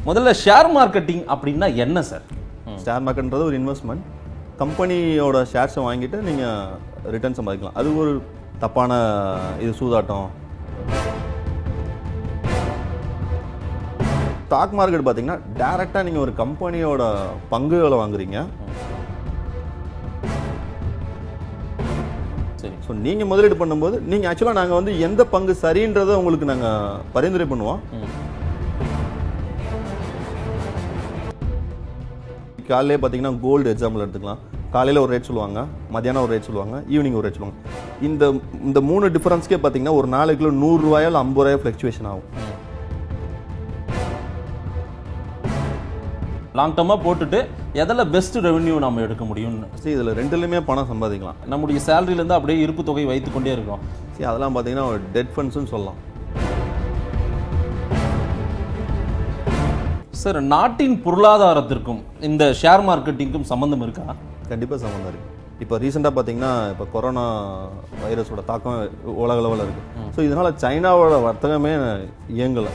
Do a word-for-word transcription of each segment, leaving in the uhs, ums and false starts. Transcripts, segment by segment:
முதல்ல share marketing அப்படின்னா என்ன சார்? ஷேர் மார்க்கெட்ன்றது ஒரு இன்வெஸ்ட்மெண்ட். கம்பெனியோட ஷேர்ஸை வாங்கிட்டு நீங்கள் ரிட்டர்ன் சம்பாதிக்கலாம். அது ஒரு தப்பான இது சூதாட்டம். ஸ்டாக் மார்க்கெட் பார்த்தீங்கன்னா டேரெக்டாக நீங்கள் ஒரு கம்பெனியோட பங்குகளை வாங்குறீங்க. சரி. ஸோ நீங்கள் முதலீடு பண்ணும்போது நீங்கள் ஆக்சுவலாக நாங்கள் வந்து எந்த பங்கு சரின்றதை உங்களுக்கு நாங்கள் பரிந்துரை பண்ணுவோம். காலையிலே பார்த்தீங்கன்னா கோல்டு எக்ஸாம்பிள் எடுத்துக்கலாம். காலையில் ஒரு ரேட் சொல்லுவாங்க, மத்தியானம் ஒரு ரேட் சொல்லுவாங்க, ஈவினிங் ஒரு ரேட் சொல்லுவாங்க. இந்த இந்த மூணு டிஃபரன்ஸ்க்கே பார்த்தீங்கன்னா ஒரு நாளைக்குள்ள நூறுரூவாயோ இல்லை ஐம்பது ரூபாயோ ஃப்ளக்சுவேஷன் ஆகும். லாங் டர்மாக போட்டுட்டு எதில் பெஸ்ட் ரெவென்யூ நம்ம எடுக்க முடியும்னு. சரி, இதில் ரெண்டுலையுமே பணம் சம்பாதிக்கலாம். நம்முடைய சேலரியிலேருந்து அப்படியே இருப்பு தொகை வைத்து கொண்டே இருக்கோம். சரி, அதெல்லாம் பார்த்தீங்கன்னா ஒரு டெட் ஃபண்ட்ஸ்னு சொல்லலாம். சார், நாட்டின் பொருளாதாரத்திற்கும் இந்த ஷேர் மார்க்கெட்டிங்கும் சம்மந்தம் இருக்கா? கண்டிப்பாக சம்மந்தம் இருக்குது. இப்போ ரீசெண்டாக பார்த்தீங்கன்னா இப்போ கொரோனா வைரஸோட தாக்கம் உலக அளவில் இருக்குது. ஸோ இதனால் சைனாவோட வர்த்தகமே இயங்கலை.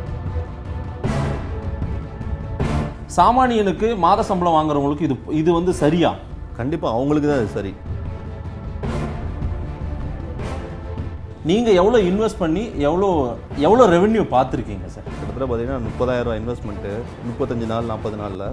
சாமானியனுக்கு மாத சம்பளம் வாங்குறவங்களுக்கு இது இது வந்து சரியா? கண்டிப்பாக அவங்களுக்கு தான் அது சரி. நீங்க எவ்வளவு இன்வெஸ்ட் பண்ணி எவ்வளோ எவ்வளோ ரெவென்யூ பார்த்துருக்கீங்க சார்? கிட்டத்தட்ட பார்த்தீங்கன்னா முப்பதாயிரம் ரூபாய் இன்வெஸ்ட்மெண்ட்டு முப்பத்தஞ்சு நாள் நாற்பது நாளில்.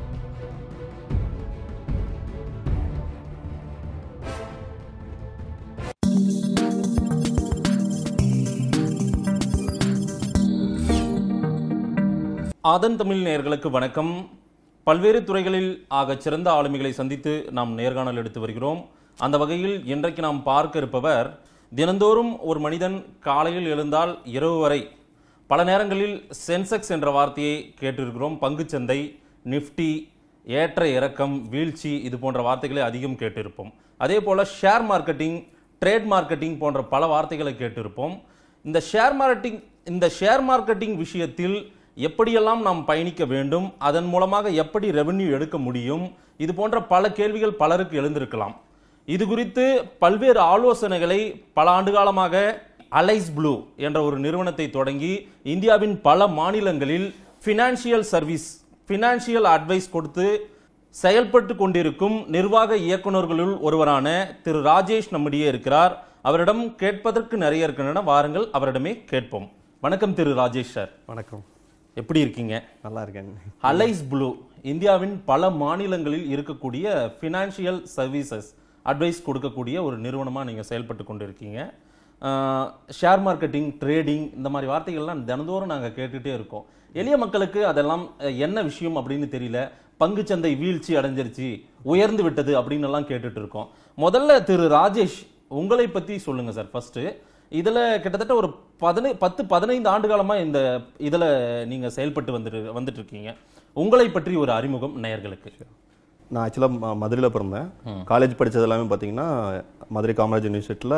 ஆதன் தமிழ் நேயர்களுக்கு வணக்கம். பல்வேறு துறைகளில் ஆக சிறந்த ஆளுமைகளை சந்தித்து நாம் நேர்காணல் எடுத்து வருகிறோம். அந்த வகையில் இன்றைக்கு நாம் பார்க்க இருப்பவர், தினந்தோறும் ஒரு மனிதன் காலையில் எழுந்தால் இரவு வரை பல நேரங்களில் சென்செக்ஸ் என்ற வார்த்தையை கேட்டிருக்கிறோம். பங்குச்சந்தை, நிஃப்டி, ஏற்ற இறக்கம், வீழ்ச்சி, இது போன்ற வார்த்தைகளை அதிகம் கேட்டிருப்போம். அதே போல் ஷேர் மார்க்கெட்டிங், ட்ரேட் மார்க்கெட்டிங் போன்ற பல வார்த்தைகளை கேட்டிருப்போம். இந்த ஷேர் மார்க்கெட்டிங் இந்த ஷேர் மார்க்கெட்டிங் விஷயத்தில் எப்படியெல்லாம் நாம் பயணிக்க வேண்டும், அதன் மூலமாக எப்படி ரெவென்யூ எடுக்க முடியும், இது போன்ற பல கேள்விகள் பலருக்கு எழுந்திருக்கலாம். இது குறித்து பல்வேறு ஆலோசனைகளை பல ஆண்டு காலமாக அலைஸ் ப்ளூ என்ற ஒரு நிறுவனத்தை தொடங்கி இந்தியாவின் பல மாநிலங்களில் ஃபினான்ஷியல் சர்வீஸ் ஃபினான்ஷியல் அட்வைஸ் கொடுத்து செயல்பட்டு கொண்டிருக்கும் நிர்வாக இயக்குநர்களுள் ஒருவரான திரு ராஜேஷ் நம்மிடையே இருக்கிறார். அவரிடம் கேட்பதற்கு நிறைய இருக்கின்றன. வாருங்கள், அவரிடமே கேட்போம். வணக்கம் திரு ராஜேஷ் சார். வணக்கம். எப்படி இருக்கீங்க? நல்லா இருக்கேன். அலைஸ் ப்ளூ இந்தியாவின் பல மாநிலங்களில் இருக்கக்கூடிய ஃபினான்ஷியல் சர்வீசஸ் அட்வைஸ் கொடுக்கக்கூடிய ஒரு நிறுவனமாக நீங்கள் செயல்பட்டு கொண்டு இருக்கீங்க. ஷேர் மார்க்கெட்டிங், ட்ரேடிங், இந்த மாதிரி வார்த்தைகள்லாம் தினந்தோறும் நாங்கள் கேட்டுகிட்டே இருக்கோம். எளிய மக்களுக்கு அதெல்லாம் என்ன விஷயம் அப்படின்னு தெரியல. பங்குச்சந்தை வீழ்ச்சி அடைஞ்சிருச்சு, உயர்ந்து விட்டது அப்படின்னு எல்லாம் கேட்டுட்டு இருக்கோம். முதல்ல திரு ராஜேஷ், உங்களை பற்றி சொல்லுங்க சார். ஃபர்ஸ்ட் இதில் கிட்டத்தட்ட ஒரு பதினை பத்து பதினைந்து ஆண்டு காலமாக இந்த இதில் நீங்கள் செயல்பட்டு வந்துட்டு வந்துட்டு இருக்கீங்க. உங்களை பற்றி ஒரு அறிமுகம் நேயர்களுக்கு. நான் ஆக்சுவலாக மதுரையில் பிறந்தேன். காலேஜ் படித்தது எல்லாமே பார்த்தீங்கன்னா மதுரை காமராஜ் யூனிவர்சிட்டியில்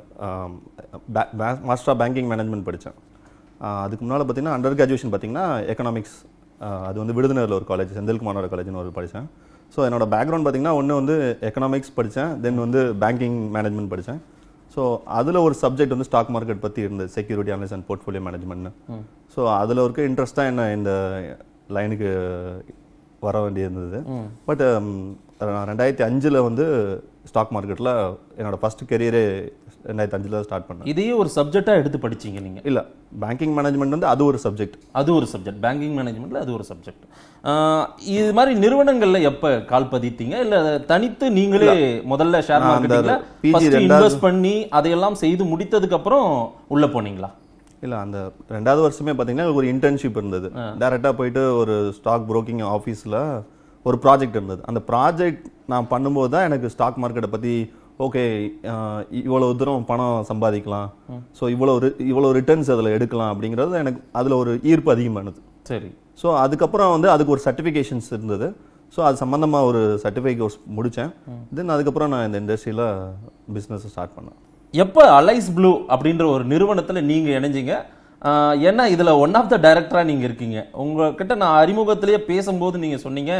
மாஸ்டர் ஆஃப் பேங்கிங் மேனேஜ்மெண்ட் படித்தேன். அதுக்கு முன்னால் பார்த்தீங்கன்னா அண்டர் கிராஜுவேஷன் பார்த்தீங்கன்னா எக்கனாமிக்ஸ், அது வந்து விருதுநகரில் ஒரு காலேஜ், செந்தில்குமாரோட காலேஜ்னு ஒரு படித்தேன். ஸோ என்னோட பேக்ரவுண்ட் பார்த்தீங்கன்னா ஒன்று வந்து எக்கனாமிக்ஸ் படித்தேன், தென் வந்து பேங்கிங் மேனேஜ்மெண்ட் படித்தேன். ஸோ அதில் ஒரு சப்ஜெக்ட் வந்து ஸ்டாக் மார்க்கெட் பற்றி இருந்தது, செக்யூரிட்டி அனலிஸ் அண்ட் போர்ட்ஃபோலியோ மேனேஜ்மெண்ட்னு. ஸோ அதில் இருக்க இன்ட்ரெஸ்ட்டாக என்ன இந்த லைனுக்கு வர வேண்டியிருந்தது. பட் ரெண்டாயிரத்தி அஞ்சில் வந்து ஸ்டாக் மார்க்கெட்டில் என்னோட ஃபர்ஸ்ட் கெரியரே ரெண்டாயிரத்தி அஞ்சில் ஸ்டார்ட் பண்ணேன். இதையே ஒரு சப்ஜெக்டாக எடுத்து படிச்சிங்க நீங்கள்? இல்லை, பேங்கிங் மேனேஜ்மெண்ட் வந்து அது ஒரு சப்ஜெக்ட். அது ஒரு சப்ஜெக்ட் பேங்கிங் மேனேஜ்மெண்ட்டில் அது ஒரு சப்ஜெக்ட். இது மாதிரி நிறுவனங்களில் எப்போ கால் பதித்தீங்க, இல்லை தனித்து நீங்களே முதல்ல ஷேர் மார்க்கெட்டில் இன்வெஸ்ட் பண்ணி அதையெல்லாம் செய்து முடித்ததுக்கு அப்புறம் உள்ளே போனீங்களா? இல்லை, அந்த ரெண்டாவது வருஷமே பார்த்தீங்கன்னா ஒரு இன்டர்ன்ஷிப் இருந்தது. டேரெக்டாக போயிட்டு ஒரு ஸ்டாக் புரோக்கிங் ஆஃபீஸில் ஒரு ப்ராஜெக்ட் இருந்தது. அந்த ப்ராஜெக்ட் நான் பண்ணும்போது தான் எனக்கு ஸ்டாக் மார்க்கெட்டை பற்றி, ஓகே இவ்வளோ தூரம் பணம் சம்பாதிக்கலாம், ஸோ இவ்வளோ இவ்வளோ ரிட்டர்ன்ஸ் அதில் எடுக்கலாம் அப்படிங்கிறது எனக்கு அதில் ஒரு ஈர்ப்பு அதிகமானது. சரி. ஸோ அதுக்கப்புறம் வந்து அதுக்கு ஒரு சர்டிஃபிகேஷன்ஸ் இருந்தது. ஸோ அது சம்மந்தமாக ஒரு சர்டிஃபிகேட் கோர்ஸ் முடித்தேன். தென் அதுக்கப்புறம் நான் இந்த இண்டஸ்ட்ரியில் பிஸ்னஸை ஸ்டார்ட் பண்ணேன். எப்போ அலைஸ் ப்ளூ அப்படின்ற ஒரு நிறுவனத்தில் நீங்கள் இணைஞ்சிங்க? ஏன்னா இதில் ஒன் ஆஃப் த டைரக்டராக நீங்கள் இருக்கீங்க. உங்ககிட்ட நான் அறிமுகத்திலேயே பேசும்போது நீங்கள் சொன்னீங்க,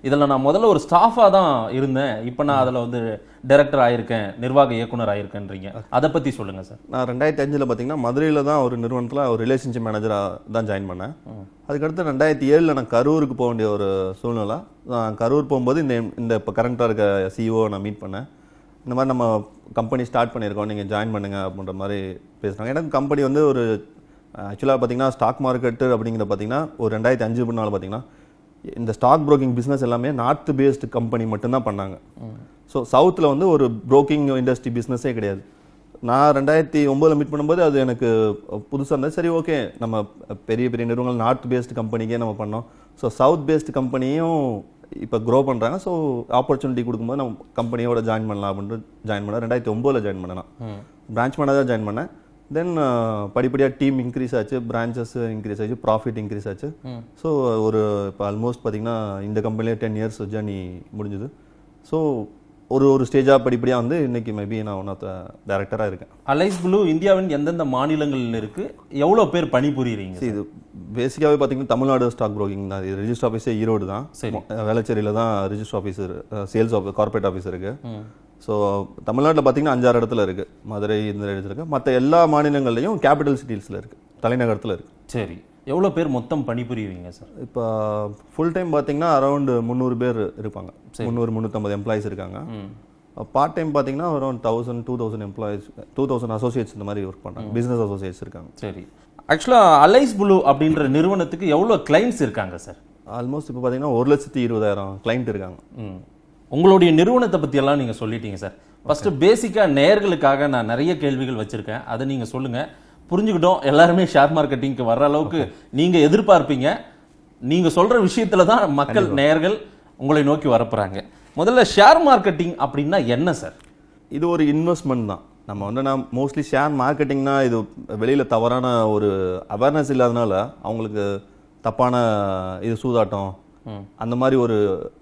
இதில் நான் முதல்ல ஒரு ஸ்டாஃபாக தான் இருந்தேன், இப்போ நான் அதில் வந்து டைரக்டர் ஆயிருக்கேன், நிர்வாக இயக்குனர் ஆயிருக்கேன்றீங்க, அதை பற்றி சொல்லுங்கள் சார். நான் ரெண்டாயிரத்தி அஞ்சில் பார்த்தீங்கன்னா மதுரையில் தான் ஒரு நிறுவனத்தில் ஒரு ரிலேஷன்ஷிப் மேனேஜராக தான் ஜாயின் பண்ணேன். அதுக்கடுத்து ரெண்டாயிரத்தி ஏழில் நான் கரூருக்கு போக வேண்டிய ஒரு சூழ்நிலை. நான் கரூர் போகும்போது இந்த இந்த இப்போ கரண்ட்டாக இருக்க சிஇஓ நான் மீட் பண்ணேன். இந்த மாதிரி நம்ம கம்பெனி ஸ்டார்ட் பண்ணியிருக்கோம், நீங்கள் ஜாயின் பண்ணுங்கள் அப்படின்ற மாதிரி பேசுனாங்க. எனக்கு கம்பெனி வந்து ஒரு ஆக்சுவலாக பார்த்தீங்கன்னா ஸ்டாக் மார்க்கெட்டு அப்படிங்கிறத பார்த்தீங்கன்னா ஒரு ரெண்டாயிரத்தி அஞ்சு முன்னால் பார்த்தீங்கன்னா இந்த ஸ்டாக் புரோக்கிங் பிஸ்னஸ் எல்லாமே நார்த் பேஸ்டு கம்பெனி மட்டும்தான் பண்ணாங்க. ஸோ சவுத்தில் வந்து ஒரு புரோக்கிங் இண்டஸ்ட்ரி பிஸ்னஸே கிடையாது. நான் ரெண்டாயிரத்தி ஒம்போதில் மீட் பண்ணும்போது அது எனக்கு புதுசாக இருந்தது. சரி, ஓகே, நம்ம பெரிய பெரிய நிறுவனங்கள் நார்த் பேஸ்டு கம்பெனிக்கே நம்ம பண்ணோம். ஸோ சவுத் பேஸ்டு கம்பெனியும் இப்போ க்ரோ பண்ணுறாங்க. ஸோ ஆப்பர்ச்சுனிட்டி கொடுக்கும்போது நம்ம கம்பெனியோட ஜாயின் பண்ணலாம் அப்படின்ட்டு ஜாயின் பண்ணேன். ரெண்டாயிரத்தி ஒம்போதில் ஜாயின் பண்ணேன். நான் பிரான்ச் மேனேஜர் ஜாயின் பண்ணேன். தென் படிப்படியாக டீம் இன்க்ரீஸ் ஆச்சு, பிரான்ச்சஸ் இன்க்ரீஸ் ஆச்சு, ப்ராஃபிட் இன்க்ரீஸ் ஆச்சு. ஸோ ஒரு இப்போ ஆல்மோஸ்ட் பார்த்தீங்கன்னா இந்த கம்பெனிலே டென் இயர்ஸ் ஜர்னி முடிஞ்சுது. ஸோ ஒரு ஒரு ஸ்டேஜாக படிப்படியாக வந்து இன்னைக்கு மேபி நான் ஒன் ஆஃப் த டைரக்டராக இருக்கேன். அலைஸ் ப்ளூ இந்தியாவின் எந்தெந்த மாநிலங்களில் இருக்குது, எவ்வளோ பேர் பணிபுரியுறீங்க? இது பேசிக்காகவே பார்த்தீங்கன்னா தமிழ்நாடு ஸ்டாக் புரோக்கிங் தான். இது ரிஜிஸ்டர் ஆஃபீஸே ஈரோடு தான். வேளச்சேரியில் தான் register officer, sales office, corporate office இருக்குது. ஸோ தமிழ்நாட்டில் பார்த்தீங்கன்னா அஞ்சாறு இடத்துல இருக்குது, மதுரை இந்த இடத்துல இருக்குது. மற்ற எல்லா மாநிலங்கள்லையும் கேபிட்டல் சிட்டிஸில் இருக்குது, தலைநகரத்தில் இருக்குது. சரி, எவ்வளோ பேர் மொத்தம் பணிபுரியுவீங்க சார்? இப்போ ஃபுல் டைம் பார்த்தீங்கன்னா அரௌண்ட் முந்நூறு பேர் இருப்பாங்க, முந்நூறு முந்நூற்றம்பது எம்ப்ளாயிஸ் இருக்காங்க. பார்ட் டைம் பார்த்தீங்கன்னா around thousand two thousand employees two thousand associates இந்த மாதிரி ஒர்க் பண்ணுறாங்க, பிஸ்னஸ் அசோசியேட்ஸ் இருக்காங்க. சரி, ஆக்சுவலாக அலைஸ் ப்ளூ அப்படின்ற நிறுவனத்துக்கு எவ்வளோ கிளைண்ட்ஸ் இருக்காங்க சார்? ஆல்மோஸ்ட் இப்போ பார்த்தீங்கன்னா ஒரு லட்சத்தி இருபதாயிரம் கிளைண்ட் இருக்காங்க. உங்களுடைய நிறுவனத்தை பற்றியெல்லாம் நீங்கள் சொல்லிட்டீங்க சார். ஃபஸ்ட்டு பேசிக்காக நேயர்களுக்காக நான் நிறைய கேள்விகள் வச்சுருக்கேன், அதை நீங்கள் சொல்லுங்கள். புரிஞ்சுக்கிட்டோம், எல்லாருமே ஷேர் மார்க்கெட்டிங்க்கு வர்ற அளவுக்கு நீங்கள் எதிர்பார்ப்பீங்க. நீங்கள் சொல்கிற விஷயத்தில் தான் மக்கள் நேயர்கள் உங்களை நோக்கி வரப்போகிறாங்க. முதல்ல ஷேர் மார்க்கெட்டிங் அப்படின்னா என்ன சார்? இது ஒரு இன்வெஸ்ட்மெண்ட் தான். நம்ம வந்து நான் மோஸ்ட்லி ஷேர் மார்க்கெட்டிங்னா இது வெளியில் தவறான ஒரு அவேர்னஸ் இல்லாதனால அவங்களுக்கு தப்பான இது சூதாட்டம் அந்த மாதிரி ஒரு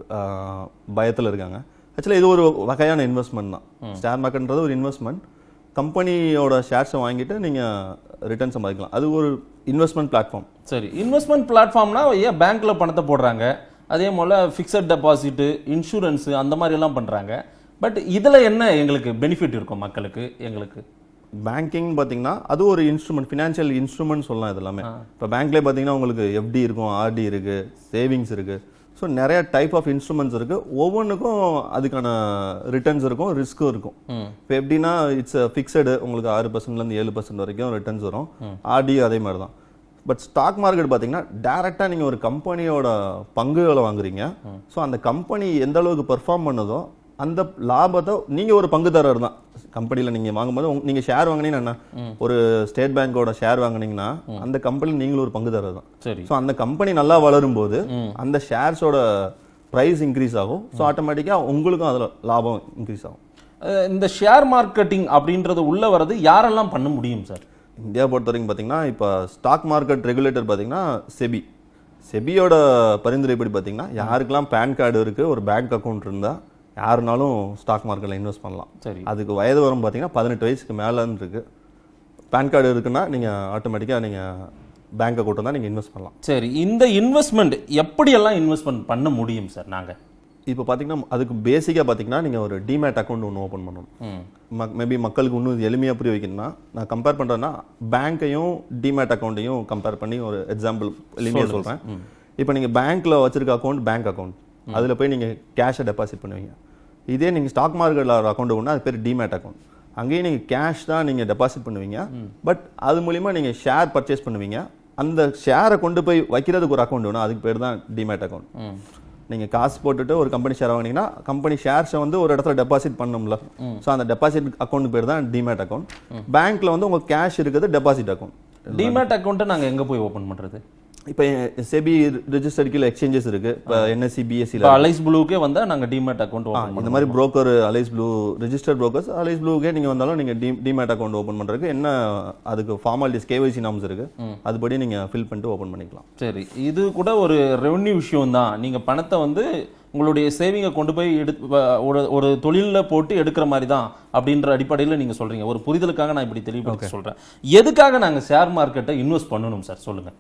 பயத்தில் இருக்காங்க. ஆக்சுவலாக இது ஒரு வகையான இன்வெஸ்ட்மெண்ட் தான். ஷேர் மார்க்கெட்ன்றது ஒரு இன்வெஸ்ட்மெண்ட். கம்பெனியோட ஷேர்ஸை வாங்கிட்டு நீங்கள் ரிட்டர்ன் சம்பாதிக்கலாம். அது ஒரு இன்வெஸ்ட்மெண்ட் பிளாட்ஃபார்ம். சரி, இன்வெஸ்ட்மெண்ட் பிளாட்ஃபார்ம்னா ஏன் பேங்க்கில் பணத்தை போடுறாங்க, அதே போல் ஃபிக்ஸட் டெபாசிட்டு, இன்சூரன்ஸு அந்த மாதிரி எல்லாம் பண்ணுறாங்க. பட் இதில் என்ன எங்களுக்கு பெனிஃபிட் இருக்கும் மக்களுக்கு? எங்களுக்கு பேங்கிங் பார்த்தீங்கன்னா அது ஒரு இன்ஸ்ட்ருமெண்ட், ஃபினான்ஷியல் இன்ஸ்ட்ருமெண்ட் சொல்லலாம். இது எல்லாமே இப்போ பேங்க்லேயே பார்த்தீங்கன்னா உங்களுக்கு எஃப்டி இருக்கும், ஆர்டி இருக்குது, சேவிங்ஸ் இருக்குது. ஸோ நிறைய டைப் ஆஃப் இன்ஸ்ட்ருமெண்ட்ஸ் இருக்குது. ஒவ்வொன்றுக்கும் அதுக்கான ரிட்டர்ன்ஸ் இருக்கும், ரிஸ்க்கும் இருக்கும். இப்போ எப்படின்னா இட்ஸ் ஃபிக்ஸடு, உங்களுக்கு ஆறு பர்சன்ட்லேருந்து ஏழு பர்சன்ட் வரைக்கும் ரிட்டர்ன்ஸ் வரும். ஆர்டி அதே மாதிரி தான். பட் ஸ்டாக் மார்க்கெட் பார்த்தீங்கன்னா டேரெக்டாக நீங்கள் ஒரு கம்பெனியோட பங்குகளை வாங்குறீங்க. ஸோ அந்த கம்பெனி எந்த அளவுக்கு பெர்ஃபார்ம் பண்ணுதோ அந்த லாபத்தை நீங்கள் ஒரு பங்குதாரர் தான். கம்பெனியில் நீங்கள் வாங்கும்போது நீங்கள் ஷேர் வாங்கினீங்கன்னா என்ன, ஒரு ஸ்டேட் பேங்கோட ஷேர் வாங்கினீங்கன்னா அந்த கம்பெனியில் நீங்களும் ஒரு பங்குதாரர் தான். சரி, ஸோ அந்த கம்பெனி நல்லா வளரும் போது அந்த ஷேர்ஸோட ப்ரைஸ் இன்க்ரீஸ் ஆகும். ஸோ ஆட்டோமேட்டிக்காக உங்களுக்கும் அதில் லாபம் இன்க்ரீஸ் ஆகும். இந்த ஷேர் மார்க்கெட்டிங் அப்படின்றது உள்ள வர்றது யாரெல்லாம் பண்ண முடியும் சார்? இந்தியா பொறுத்த வரைக்கும் பார்த்தீங்கன்னா இப்போ ஸ்டாக் மார்க்கெட் ரெகுலேட்டர் பார்த்தீங்கன்னா செபி. செபியோட பரிந்துரைப்படி பார்த்தீங்கன்னா யாருக்கெல்லாம் பேன் கார்டு இருக்குது, ஒரு பேங்க் அக்கௌண்ட் இருந்தால் யாருனாலும் ஸ்டாக் மார்க்கெட்டில் இன்வெஸ்ட் பண்ணலாம். சரி, அதுக்கு வயது வரும் பார்த்தீங்கன்னா பதினெட்டு வயசுக்கு மேலேன்னு இருக்குது. பேன் கார்டு இருக்குன்னா நீங்கள் ஆட்டோமேட்டிக்காக நீங்கள் பேங்க் அக்கௌண்ட் தான் நீங்கள் இன்வெஸ்ட் பண்ணலாம். சரி, இந்த இன்வெஸ்ட்மெண்ட் எப்படியெல்லாம் இன்வெஸ்ட்மெண்ட் பண்ண முடியும் சார்? நாங்கள் இப்போ பார்த்தீங்கன்னா அதுக்கு பேசிக்காக பார்த்தீங்கன்னா நீங்கள் ஒரு டிமேட் அக்கௌண்ட் ஒன்று ஓப்பன் பண்ணணும். மேபி மக்களுக்கு இன்னும் எளிமையாக புரிய வைக்கணும்னா நான் கம்பேர் பண்ணுறேன்னா பேங்க்கையும் டிமேட் அக்கௌண்ட்டையும் கம்பேர் பண்ணி ஒரு எக்ஸாம்பிள் எளிமையாக சொல்கிறேன். இப்போ நீங்கள் பேங்க்கில் வச்சிருக்க அக்கௌண்ட் பேங்க் அக்கௌண்ட், அதில் போய் நீங்கள் கேஷை டெபாசிட் பண்ணுவீங்க. இதே நீங்கள் ஸ்டாக் மார்க்கெட்டில் ஒரு அக்கௌண்ட் ஒன்று, அது பேர் டிமேட் அக்கௌண்ட். அங்கேயும் நீங்கள் கேஷ் தான் நீங்கள் டெபாசிட் பண்ணுவீங்க. பட் அது மூலிமா நீங்கள் ஷேர் பர்ச்சேஸ் பண்ணுவீங்க. அந்த ஷேரை கொண்டு போய் வைக்கிறதுக்கு ஒரு அக்கௌண்ட் வேணும், அதுக்கு பேர் தான் டிமேட் அக்கௌண்ட். நீங்கள் காசு போட்டுட்டு ஒரு கம்பெனி ஷேர் வாங்கினீங்கன்னா கம்பெனி ஷேர்ஸை வந்து ஒரு இடத்துல டெபாசிட் பண்ணணும்ல. ஸோ அந்த டெபாசிட் அக்கௌண்ட் பேர் தான் டிமேட் அக்கௌண்ட். பேங்க்கில் வந்து உங்கள் கேஷ் இருக்குது டெபாசிட் அக்கௌண்ட். டிமேட் அக்கௌண்ட்டை நாங்கள் எங்கே போய் ஓப்பன் பண்ணுறது? இப்போ செபி ரெஜிஸ்டர்ட் கீழ எக்ஸ்சேஞ்சஸ் இருக்கு. இப்போ என்எஸ்சி பிஎஸ்சி அலைஸ் ப்ளூக்கே வந்தா நாங்கள் டிமேட் அக்கௌண்ட் ஓப்பன் இந்த மாதிரி broker Alice blue registered brokers Alice ப்ளூக்கே நீங்கள் வந்தாலும் நீங்கள் டி டிமேட் அக்கௌண்ட் ஓப்பன் பண்ணுறதுக்கு என்ன அதுக்கு ஃபார்மாலிட்டிஸ் கேஒய்சி நாம்ஸ் இருக்கு, அதுபடி நீங்கள் ஃபில் பண்ணிட்டு ஓப்பன் பண்ணிக்கலாம். சரி, இது கூட ஒரு ரெவன்யூ விஷயம் தான். நீங்கள் பணத்தை வந்து உங்களுடைய சேவிங்கை கொண்டு போய் எடுத்து ஒரு ஒரு தொழிலில் போட்டு எடுக்கிற மாதிரி தான் அப்படின்ற அடிப்படையில் நீங்கள் சொல்கிறீங்க. ஒரு புரிதலுக்காக நான் இப்படி தெளிவுபடுத்தி சொல்கிறேன். எதுக்காக நாங்கள் ஷேர் மார்க்கெட்டை இன்வெஸ்ட் பண்ணணும் சார், சொல்லுங்கள்.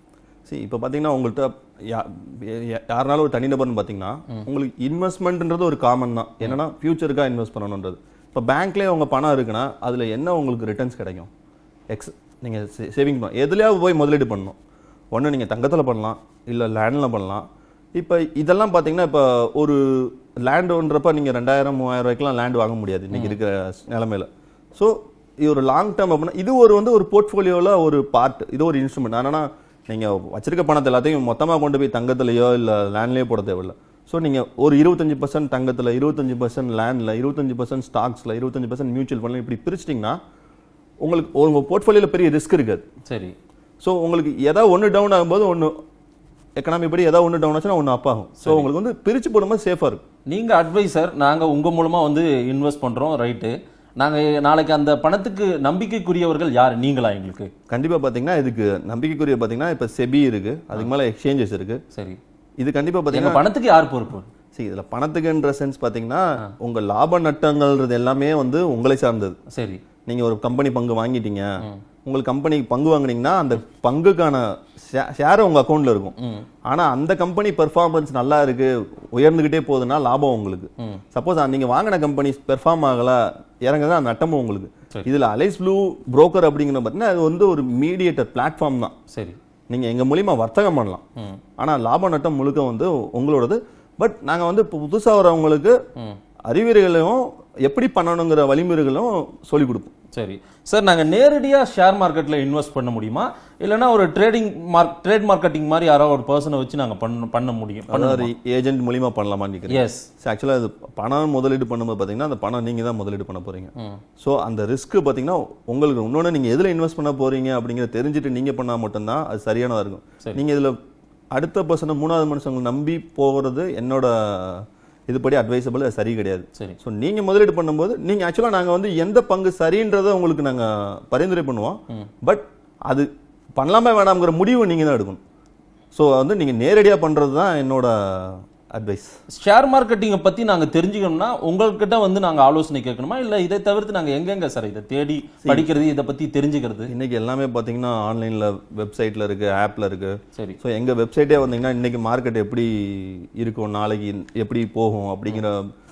சரி இப்போ பார்த்தீங்கன்னா உங்கள்கிட்ட யா- யா- யாருனாலும் ஒரு தனிநபர்னு பார்த்தீங்கன்னா உங்களுக்கு இன்வெஸ்ட்மெண்ட்ன்றது ஒரு காமன் தான். என்னன்னா ஃபியூச்சருக்காக இன்வெஸ்ட் பண்ணணுன்றது. இப்போ பேங்க்லேயே உங்கள் பணம் இருக்குன்னா அதில் என்ன உங்களுக்கு ரிட்டர்ன்ஸ் கிடைக்கும்? எக்ஸ் நீங்கள் சேவிங் பண்ண எதுலையாவது போய் முதலீடு பண்ணணும். ஒன்று நீங்கள் தங்கத்தில் பண்ணலாம், இல்லை லேண்டில் பண்ணலாம். இப்போ இதெல்லாம் பார்த்தீங்கன்னா இப்போ ஒரு லேண்டுன்றப்ப நீங்கள் ரெண்டாயிரம் மூவாயிரம் ரூபாய்க்குலாம் லேண்ட் வாங்க முடியாது இன்னைக்கு இருக்கிற நிலமையில. ஸோ இது ஒரு லாங் டேர்ம் அப்படின்னா இது ஒரு வந்து ஒரு போர்ட்ஃபோலியோவில் ஒரு பார்ட், இது ஒரு இன்ஸ்ட்ருமெண்ட். ஆனால் நீங்கள் வச்சிருக்க பணத்தை எல்லாத்தையும் மொத்தமாக கொண்டு போய் தங்கத்துலையோ இல்லை லேண்ட்லேயோ போட தேவையில்லை. ஸோ நீங்கள் ஒரு இருபத்தஞ்சு பர்சன்ட் தங்கத்தில், இருபத்தஞ்சு பர்சன்ட் லேண்டில், இருபத்தஞ்சு பர்சன்ட் ஸ்டாக்ஸில், இருபத்தஞ்சு பர்சன்ட் மியூச்சுவல் ஃபண்டில் இப்படி பிரிச்சிட்டிங்கன்னா உங்களுக்கு உங்கள் போர்ட்ஃபோலியோவில் பெரிய ரிஸ்க் இருக்காது. சரி. ஸோ உங்களுக்கு ஏதாவது ஒன்று டவுன் ஆகும்போது ஒன்று எக்கனாமி படி ஏதாவது ஒன்று டவுன் ஆச்சுன்னா ஒன்று அப் ஆகும். ஸோ உங்களுக்கு வந்து பிரித்து போடும்போது சேஃபாக இருக்கும். நீங்க அட்வைசர், நாங்க உங்க மூலமா வந்து இன்வெஸ்ட் பண்றோம், ரைட்டு. நாங்க நாளைக்கு அந்த பணத்துக்கு நம்பிக்கைக்குரியவர்கள் யார்? நீங்களா எங்களுக்கு? கண்டிப்பாக பார்த்தீங்கன்னா இதுக்கு நம்பிக்கைக்குரிய பார்த்தீங்கன்னா இப்போ செபி இருக்கு, அதுக்கு மேலே எக்ஸ்சேஞ்சஸ் இருக்கு. சரி. இது கண்டிப்பாக எங்க பார்த்தீங்கன்னா பணத்துக்கு யார் பொறுப்பு? சரி, இதில் பணத்துக்குன்ற சென்ஸ் பார்த்தீங்கன்னா உங்க லாப நட்டங்கள்ன்றது எல்லாமே வந்து உங்களை சார்ந்தது. சரி. நீங்க ஒரு கம்பெனி பங்கு வாங்கிட்டீங்க, உங்களுக்கு கம்பெனிக்கு பங்கு வாங்குனீங்கன்னா அந்த பங்குக்கான ஷேர் உங்க அக்கௌண்ட்ல இருக்கும். ஆனா அந்த கம்பெனி பெர்ஃபார்மன்ஸ் நல்லா இருக்கு, உயர்ந்துகிட்டே போகுதுன்னா லாபம் உங்களுக்கு. சப்போஸ் நீங்க வாங்கின கம்பெனி பெர்ஃபார்ம் ஆகல, இறங்குதா நட்டமும் உங்களுக்கு. இதுல அலைஸ் ப்ளூ புரோக்கர் அப்படிங்கிற பார்த்தீங்கன்னா அது வந்து ஒரு மீடியேட்டர் பிளாட்ஃபார்ம் தான். சரி. நீங்க எங்க மூலியமா வர்த்தகம் பண்ணலாம், ஆனா லாப நட்டம் முழுக்க வந்து உங்களோடது. பட் நாங்க வந்து இப்போ புதுசா வரவங்களுக்கு அறிவுரைகளையும் எப்படி பண்ணணுங்கிற வழிமுறைகளும் சொல்லிக் கொடுப்போம். சரி சார், நாங்க நேரடியா ஷேர் மார்க்கெட்ல இன்வெஸ்ட் பண்ண முடியுமா, இல்லைன்னா ஒரு ட்ரேடிங் மார்க் ட்ரேட் மார்க்கெட்டிங் மாதிரி யாரோ ஒரு பர்சனை வச்சு நாங்க பண்ண பண்ண முடியும்? அதாவது ஏஜென்ட் மூலியமா பண்ணலாமான்னு கேக்குறீங்க? எஸ். ஆக்சுவலா அது பணம் முதலீடு பண்ணும்போது பாத்தீங்கன்னா அந்த பணம் நீங்க தான் முதலீடு பண்ண போறீங்க. சோ அந்த ரிஸ்க் பாத்தீங்கன்னா உங்களுக்கு இன்னொன்னு நீங்க எதுல இன்வெஸ்ட் பண்ண போறீங்க அப்படிங்கறத தெரிஞ்சுட்டு நீங்க பண்ணா மட்டும்தான் அது சரியானதா இருக்கும். நீங்க இதுல அடுத்த பர்சன் மூணாவது மனுஷங்களை நம்பி போகிறது என்னோட இதுபடி அட்வைசபிள், அது சரி கிடையாது. சரி. ஸோ நீங்க முதலீடு பண்ணும்போது நீங்க ஆக்சுவலா நாங்க வந்து எந்த பங்கு சரின்றதை உங்களுக்கு நாங்க பரிந்துரை பண்ணுவோம். பட் அது பண்ணலாமா வேணாம்ங்கிற முடிவு நீங்க தான் எடுக்கணும். ஸோ வந்து நீங்க நேரடியா பண்றது தான் என்னோட அட்வைஸ். ஷேர் மார்க்கெட்டிங்கை பத்தி நாங்க தெரிஞ்சுக்கணும்னா உங்ககிட்ட வந்து நாங்க ஆலோசனை கேட்கணுமா, இல்ல இதை தவிர்த்து நாங்க எங்கெங்க சார் இதை தேடி படிக்கிறது, இதை பத்தி தெரிஞ்சுக்கிறது? இன்னைக்கு எல்லாமே பாத்தீங்கன்னா ஆன்லைன்ல, வெப்சைட்ல இருக்கு, ஆப்ல இருக்கு. சரி. ஸோ எங்க வெப்சைட்டே வந்தீங்கன்னா இன்னைக்கு மார்க்கெட் எப்படி இருக்கும், நாளைக்கு எப்படி போகும் அப்படிங்கிற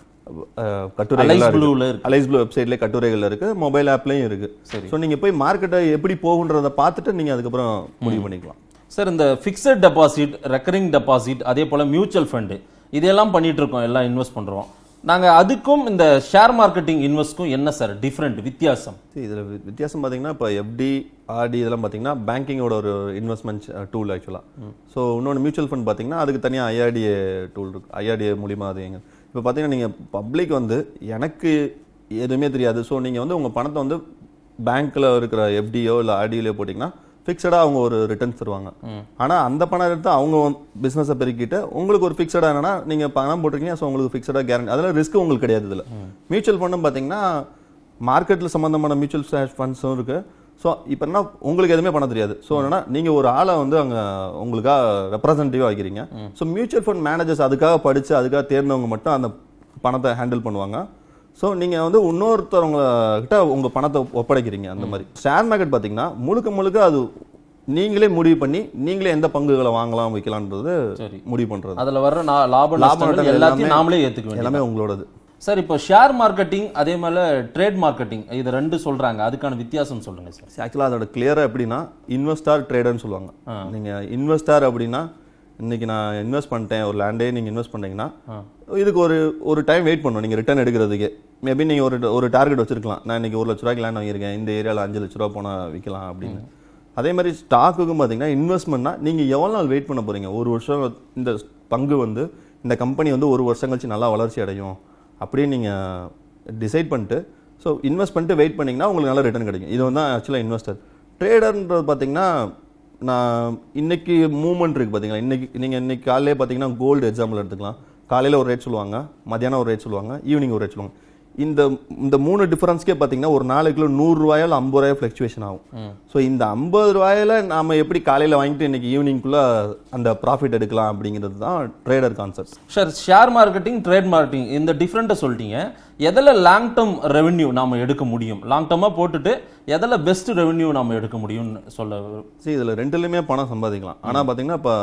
கட்டுரைகள் அலைஸ் ப்ளூ வெப்சைட்ல கட்டுரைகள் இருக்கு, மொபைல் ஆப்லயும் இருக்கு. ஸோ நீங்க போய் மார்க்கெட்டை எப்படி போகுன்றத பார்த்துட்டு நீங்க அதுக்கப்புறம் முடிவு பண்ணிக்கலாம். சார், இந்த ஃபிக்ஸட் டெபாசிட், ரெக்கரிங் டெபாசிட், அதே போல மியூச்சுவல் ஃபண்டு, இதெல்லாம் பண்ணிட்டு இருக்கோம், எல்லாம் இன்வெஸ்ட் பண்றோம். நாங்க அதுக்கும் இந்த ஷேர் மார்க்கெட்டிங் இன்வெஸ்ட்க்கும் என்ன சார் டிஃபரெண்ட், வித்தியாசம்? இதுல வித்தியாசம் பாத்தீங்கன்னா இப்போ எஃப்டி, ஆர்டி இதெல்லாம் பாத்தீங்கன்னா பேங்கிங்கோட ஒரு இன்வெஸ்ட்மெண்ட் டூல் ஆக்சுவலா. ஸோ இன்னொன்று மியூச்சுவல் ஃபண்ட் பாத்தீங்கன்னா அதுக்கு தனியாக ஐஆர்டிஏ டூல் இருக்கு. ஐஆர்டிஏ மூலியமா அது எங்க இப்போ பாத்தீங்கன்னா நீங்க பப்ளிக் வந்து எனக்கு எதுவுமே தெரியாது. ஸோ நீங்க வந்து உங்க பணத்தை வந்து பேங்க்ல இருக்கிற எஃப்டியோ இல்லை ஆர்டியிலோ போட்டீங்கன்னா ஃபிக்ஸடா அவங்க ஒரு ரிட்டர்ன்ஸ் தருவாங்க. ஆனா அந்த பணம் எடுத்து அவங்க பிசினஸை பெருக்கிட்டு உங்களுக்கு ஒரு ஃபிக்ஸடா என்னன்னா நீங்க பணம் போட்டிருக்கீங்க, ஸோ உங்களுக்கு ஃபிக்ஸடா கேரண்டி, அதெல்லாம் ரிஸ்க் உங்களுக்கு கிடையாது. இதுல மியூச்சுவல் ஃபண்டும் பாத்தீங்கன்னா மார்க்கெட்ல சம்பந்தமான மியூச்சுவல் ஃபண்ட்ஸும் இருக்கு. ஸோ இப்போ என்ன உங்களுக்கு எதுவுமே பண்ண தெரியாது. ஸோ என்னன்னா நீங்க ஒரு ஆளை வந்து அங்க உங்களுக்காக ரெப்ரசன்டேட்டிவா வைக்கிறீங்க. ஸோ மியூச்சுவல் ஃபண்ட் மேனேஜர்ஸ் அதுக்காக படிச்சு அதுக்காக தேர்ந்தவங்க மட்டும் அந்த பணத்தை ஹேண்டில் பண்ணுவாங்க. ஸோ நீங்கள் வந்து இன்னொருத்தவங்க கிட்ட உங்கள் பணத்தை ஒப்படைக்கிறீங்க. அந்த மாதிரி ஷேர் மார்க்கெட் பார்த்தீங்கன்னா முழுக்க முழுக்க அது நீங்களே முடிவு பண்ணி நீங்களே எந்த பங்குகளை வாங்கலாம் வைக்கலான்றது முடிவு பண்ணுறது. அதில் வர்ற லாப லாபம் எல்லாத்தையும் நாமளே ஏற்றுக்க எல்லாமே உங்களோடது. சார், இப்போ ஷேர் மார்க்கெட்டிங் அதே மாதிரி ட்ரேட் மார்க்கெட்டிங் இது ரெண்டு சொல்கிறாங்க, அதுக்கான வித்தியாசம் சொல்லுங்க சார். ஆக்சுவலாக அதோட கிளியராக எப்படின்னா இன்வெஸ்டார் ட்ரேடர்னு சொல்லுவாங்க. நீங்கள் இன்வெஸ்டார் அப்படின்னா இன்னைக்கு நான் இன்வெஸ்ட் பண்ணிட்டேன், ஒரு லேண்டே நீங்கள் இன்வெஸ்ட் பண்ணீங்கன்னா இதுக்கு ஒரு ஒரு டைம் வெயிட் பண்ணுவோம் நீங்கள் ரிட்டர்ன் எடுக்கிறதுக்கு. மேபி நீங்கள் ஒரு ஒரு டார்கெட் வச்சிருக்கலாம், நான் இன்னைக்கு ஒரு லட்ச ரூபாய்க்கு லேண்ட் வாங்கியிருக்கேன், இந்த ஏரியாவில் அஞ்சு லட்ச ரூபா போனால் விற்கலாம் அப்படின்னு. அதே மாதிரி ஸ்டாக்குக்கும் பார்த்தீங்கன்னா இன்வெஸ்ட்மெண்ட்னா நீங்கள் எவ்வளோ நாள் வெயிட் பண்ண போறீங்க. ஒரு வருஷம் இந்த பங்கு வந்து இந்த கம்பெனி வந்து ஒரு வருஷம் கழிச்சு நல்லா வளர்ச்சி அடையும் அப்படின்னு நீங்கள் டிசைட் பண்ணிட்டு ஸோ இன்வெஸ்ட் பண்ணிட்டு வெயிட் பண்ணிங்கன்னா உங்களுக்கு நல்ல ரிட்டர்ன் கிடைக்கும். இது வந்து ஆக்சுவலாக இன்வெஸ்டர். ட்ரேடர்ன்றது பார்த்தீங்கன்னா நான் இன்னைக்கு மூவ்மெண்ட் இருக்குது பார்த்தீங்களா, இன்னைக்கு நீங்கள் இன்னைக்கு காலையிலே பார்த்தீங்கன்னா கோல்டு எக்ஸாம்பிள் எடுத்துக்கலாம். காலையில் ஒரு ரேட் சொல்லுவாங்க, மத்தியானம் ஒரு ரேட் சொல்லுவாங்க, ஈவினிங் ஒரு ரேட் சொல்லுவாங்க. இந்த இந்த மூணு டிஃபரன்ஸ்க்கே பார்த்தீங்கன்னா ஒரு நாளைக்குள்ள நூறு ரூபாயால் ஐம்பது ரூபாய் ஃப்ளக்சுவேஷன் ஆகும். ஸோ இந்த ஐம்பது ரூபாயில நாம எப்படி காலையில் வாங்கிட்டு இன்னைக்கு ஈவினிங்குள்ள அந்த ப்ராஃபிட் எடுக்கலாம் அப்படிங்கிறது தான் trader concept. Sir, share marketing, trade marketing இந்த டிஃப்ரெண்ட்டை சொல்லிட்டீங்க. எதில் லாங் டேர்ம் ரெவென்யூ நாம எடுக்க முடியும், லாங் டேர்மாக போட்டுட்டு எதில் பெஸ்ட் ரெவென்யூ நாம எடுக்க முடியும்னு சொல்ல? சரி, இதில் ரெண்டுலையுமே பணம் சம்பாதிக்கலாம். ஆனால் பார்த்தீங்கன்னா இப்போ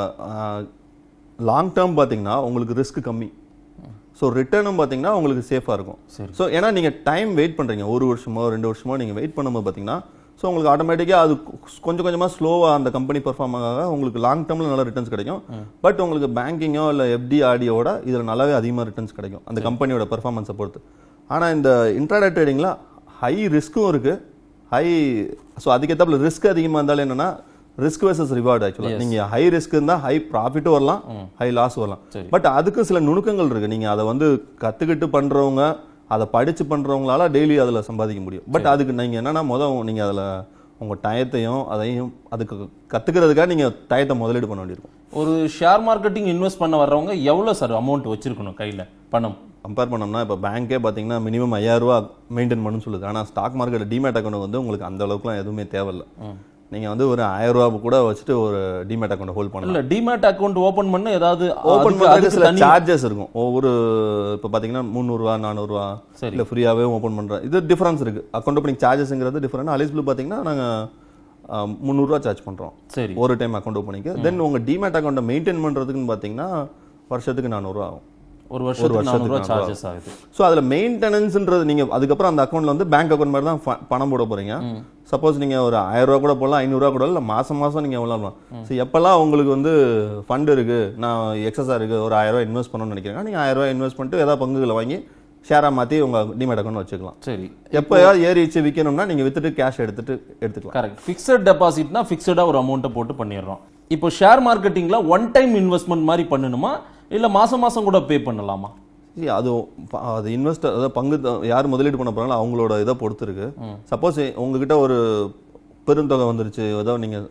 லாங் டேர்ம் பார்த்தீங்கன்னா உங்களுக்கு ரிஸ்க் கம்மி. ஸோ ரிட்டர்னும் பார்த்தீங்கன்னா உங்களுக்கு சேஃபாக இருக்கும். ஸோ ஏன்னா நீங்கள் டைம் வெயிட் பண்ணுறீங்க, ஒரு வருஷமோ ரெண்டு வருஷமோ நீங்கள் வெயிட் பண்ணும்போது பார்த்தீங்கன்னா ஸோ உங்களுக்கு ஆட்டோமேட்டிக்காக அது கொஞ்சம் கொஞ்சமாக ஸ்லோவாக அந்த கம்பெனி பர்ஃபார்ம் ஆக உங்களுக்கு லாங் டேர்மில் நல்ல ரிட்டர்ன்ஸ் கிடைக்கும். பட் உங்களுக்கு பேங்கிங்கோ இல்லை எஃப்டி ஆடியோட இதில் நல்லாவே அதிகமாக ரிட்டர்ன்ஸ் கிடைக்கும் அந்த கம்பெனியோட பர்ஃபார்மன்ஸை பொறுத்து. ஆனால் இந்த இன்ட்ராடே ட்ரேடிங்கில் ஹை ரிஸ்க்கும் இருக்குது, ஹை ஸோ அதுக்கேற்றாப்புல ரிஸ்க் அதிகமாக இருந்தாலும் என்னென்னா ரிஸ்க் வெர்சஸ் ரிவார்டு. ஆக்சுவலாக நீங்கள் ஹை ரிஸ்க் இருந்தால் ஹை ப்ராஃபிட்டும் வரலாம், ஹை லாஸ் வரலாம். பட் அதுக்கு சில நுணுக்கங்கள் இருக்குது. நீங்கள் அதை வந்து கற்றுக்கிட்டு பண்ணுறவங்க, அதை படித்து பண்ணுறவங்களால டெய்லி அதில் சம்பாதிக்க முடியும். பட் அதுக்கு நீங்கள் என்னென்னா முதல் நீங்கள் அதில் உங்கள் டயத்தையும் அதையும் அதுக்கு கற்றுக்கிறதுக்காக நீங்கள் டயத்தை முதலீடு பண்ண வேண்டியிருக்கும். ஒரு ஷேர் மார்க்கெட்டிங் இன்வெஸ்ட் பண்ண வர்றவங்க எவ்வளோ சார் அமௌண்ட் வச்சிருக்கணும் கையில் பணம்? கம்பேர் பண்ணோம்னா இப்போ பேங்கே பார்த்தீங்கன்னா மினிமம் ஐயாயிரம் ரூபா மெயின்டைன் பண்ணணும்னு சொல்லுது. ஆனால் ஸ்டாக் மார்க்கெட் டிமேட் அக்கௌண்ட் வந்து உங்களுக்கு அந்த அளவுக்குலாம் எதுவுமே தேவையில்லை. நீங்கள் வந்து ஒரு ஆயிரம் ரூபா கூட வச்சுட்டு ஒரு டிமேட் அக்கௌண்ட் ஹோல்ட் பண்ணலாம். இல்லை, டிமேட் அக்கௌண்ட் ஓப்பன் பண்ண ஏதாவது ஓப்பன் பண்ணுறதுக்கு சில சார்ஜஸ் இருக்கும். ஒவ்வொரு இப்போ பார்த்தீங்கன்னா முந்நூறுரூவா நானூறுரூவா இல்லை ஃப்ரீயாகவே ஓப்பன் பண்ணுறேன். இது டிஃபரன்ஸ் இருக்குது. அக்கௌண்ட் ஓப்பனிங் சார்ஜஸ்ங்கிறது டிஃபரெண்ட். அலிஸ் ப்ளூ பார்த்தீங்கன்னா நாங்கள் முந்நூறுரூவா சார்ஜ் பண்ணுறோம் சரி ஒரு டைம் அக்கௌண்ட் ஓப்பனிங்க்கு. தென் உங்கள் டிமேட் அக்கௌண்ட்டை மெயின்டைன் பண்ணுறதுக்குன்னு பார்த்தீங்கன்னா வருஷத்துக்கு நானூறுரூவா ஆகும். ஒரு வருஷத்துக்கு சார்ஜஸ் ஆகுது. ஸோ அதில் மெயின்டெனன்ஸ்ன்றது நீங்கள் அதுக்கப்புறம் அந்த அக்கௌண்ட்டில் வந்து பேங்க் அக்கௌண்ட் மாதிரி தான் பணம் போட போகிறீங்க. சப்போஸ் நீங்கள் ஒரு ஆயிரம் ரூபா கூட போடலாம், ஐநூறுரூவா கூட இல்லை, மாதம் மாதம் நீங்கள் எவ்வளோ. ஸோ எப்போல்லாம் உங்களுக்கு வந்து ஃபண்ட் இருக்குது, நான் எக்ஸஸாக இருக்குது, ஒரு ஆயிரம் ரூபா இன்வெஸ்ட் பண்ணணும்னு நினைக்கிறேன், நீங்கள் ஆயிரம் ரூபாய் இன்வெஸ்ட் பண்ணிட்டு ஏதாவது பங்குகளை வாங்கி ஷேராக மாற்றி உங்கள் டிமேட் அக்கௌண்ட் வச்சுக்கலாம். சரி, எப்போயாவது ஏறிச்சு விற்கணும்னா நீங்கள் வித்துட்டு கேஷ் எடுத்துட்டு எடுத்துக்கலாம். கரெக்ட். ஃபிக்ஸட் டெபாசிட்னா ஃபிக்ஸடாக ஒரு அமௌண்ட்டை போட்டு பண்ணிடுறோம். இப்போ ஷேர் மார்க்கெட்டிங்கில் ஒன் டைம் இன்வெஸ்ட்மெண்ட் மாதிரி பண்ணணுமா இல்லை மாதம் மாதம் கூட பே பண்ணலாமா? அது அது இன்வெஸ்டர், அதாவது பங்கு யார் முதலீடு பண்ண போகிறாங்களோ அவங்களோட இதை பொறுத்து இருக்கு. சப்போஸ் உங்ககிட்ட ஒரு பெருந்தொகை வந்துருச்சு, ஏதோ நீங்கள்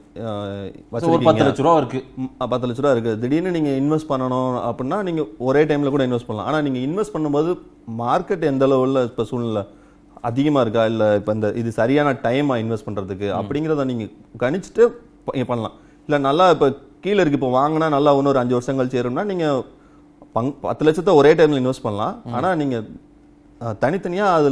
பத்து லட்ச ரூபா இருக்கு, பத்து லட்ச ரூபா இருக்குது, திடீர்னு நீங்கள் இன்வெஸ்ட் பண்ணணும் அப்படின்னா நீங்கள் ஒரே டைமில் கூட இன்வெஸ்ட் பண்ணலாம். ஆனால் நீங்கள் இன்வெஸ்ட் பண்ணும்போது மார்க்கெட் எந்த லெவலில் இப்போ சூழ்நிலை அதிகமாக இருக்கா, இல்லை இப்போ இந்த இது சரியான டைமாக இன்வெஸ்ட் பண்ணுறதுக்கு அப்படிங்கிறத நீங்கள் கணிச்சுட்டு பண்ணலாம். இல்லை நல்லா இப்போ கீழே இருக்குது, இப்போ வாங்கினா நல்லா இன்னொரு அஞ்சு வருஷம் கழிச்சு ஏறும்னா நீங்கள் பங் பத்து லட்சத்தை ஒரே டைமில் இன்வெஸ்ட் பண்ணலாம். ஆனால் நீங்கள் தனித்தனியாக அதில்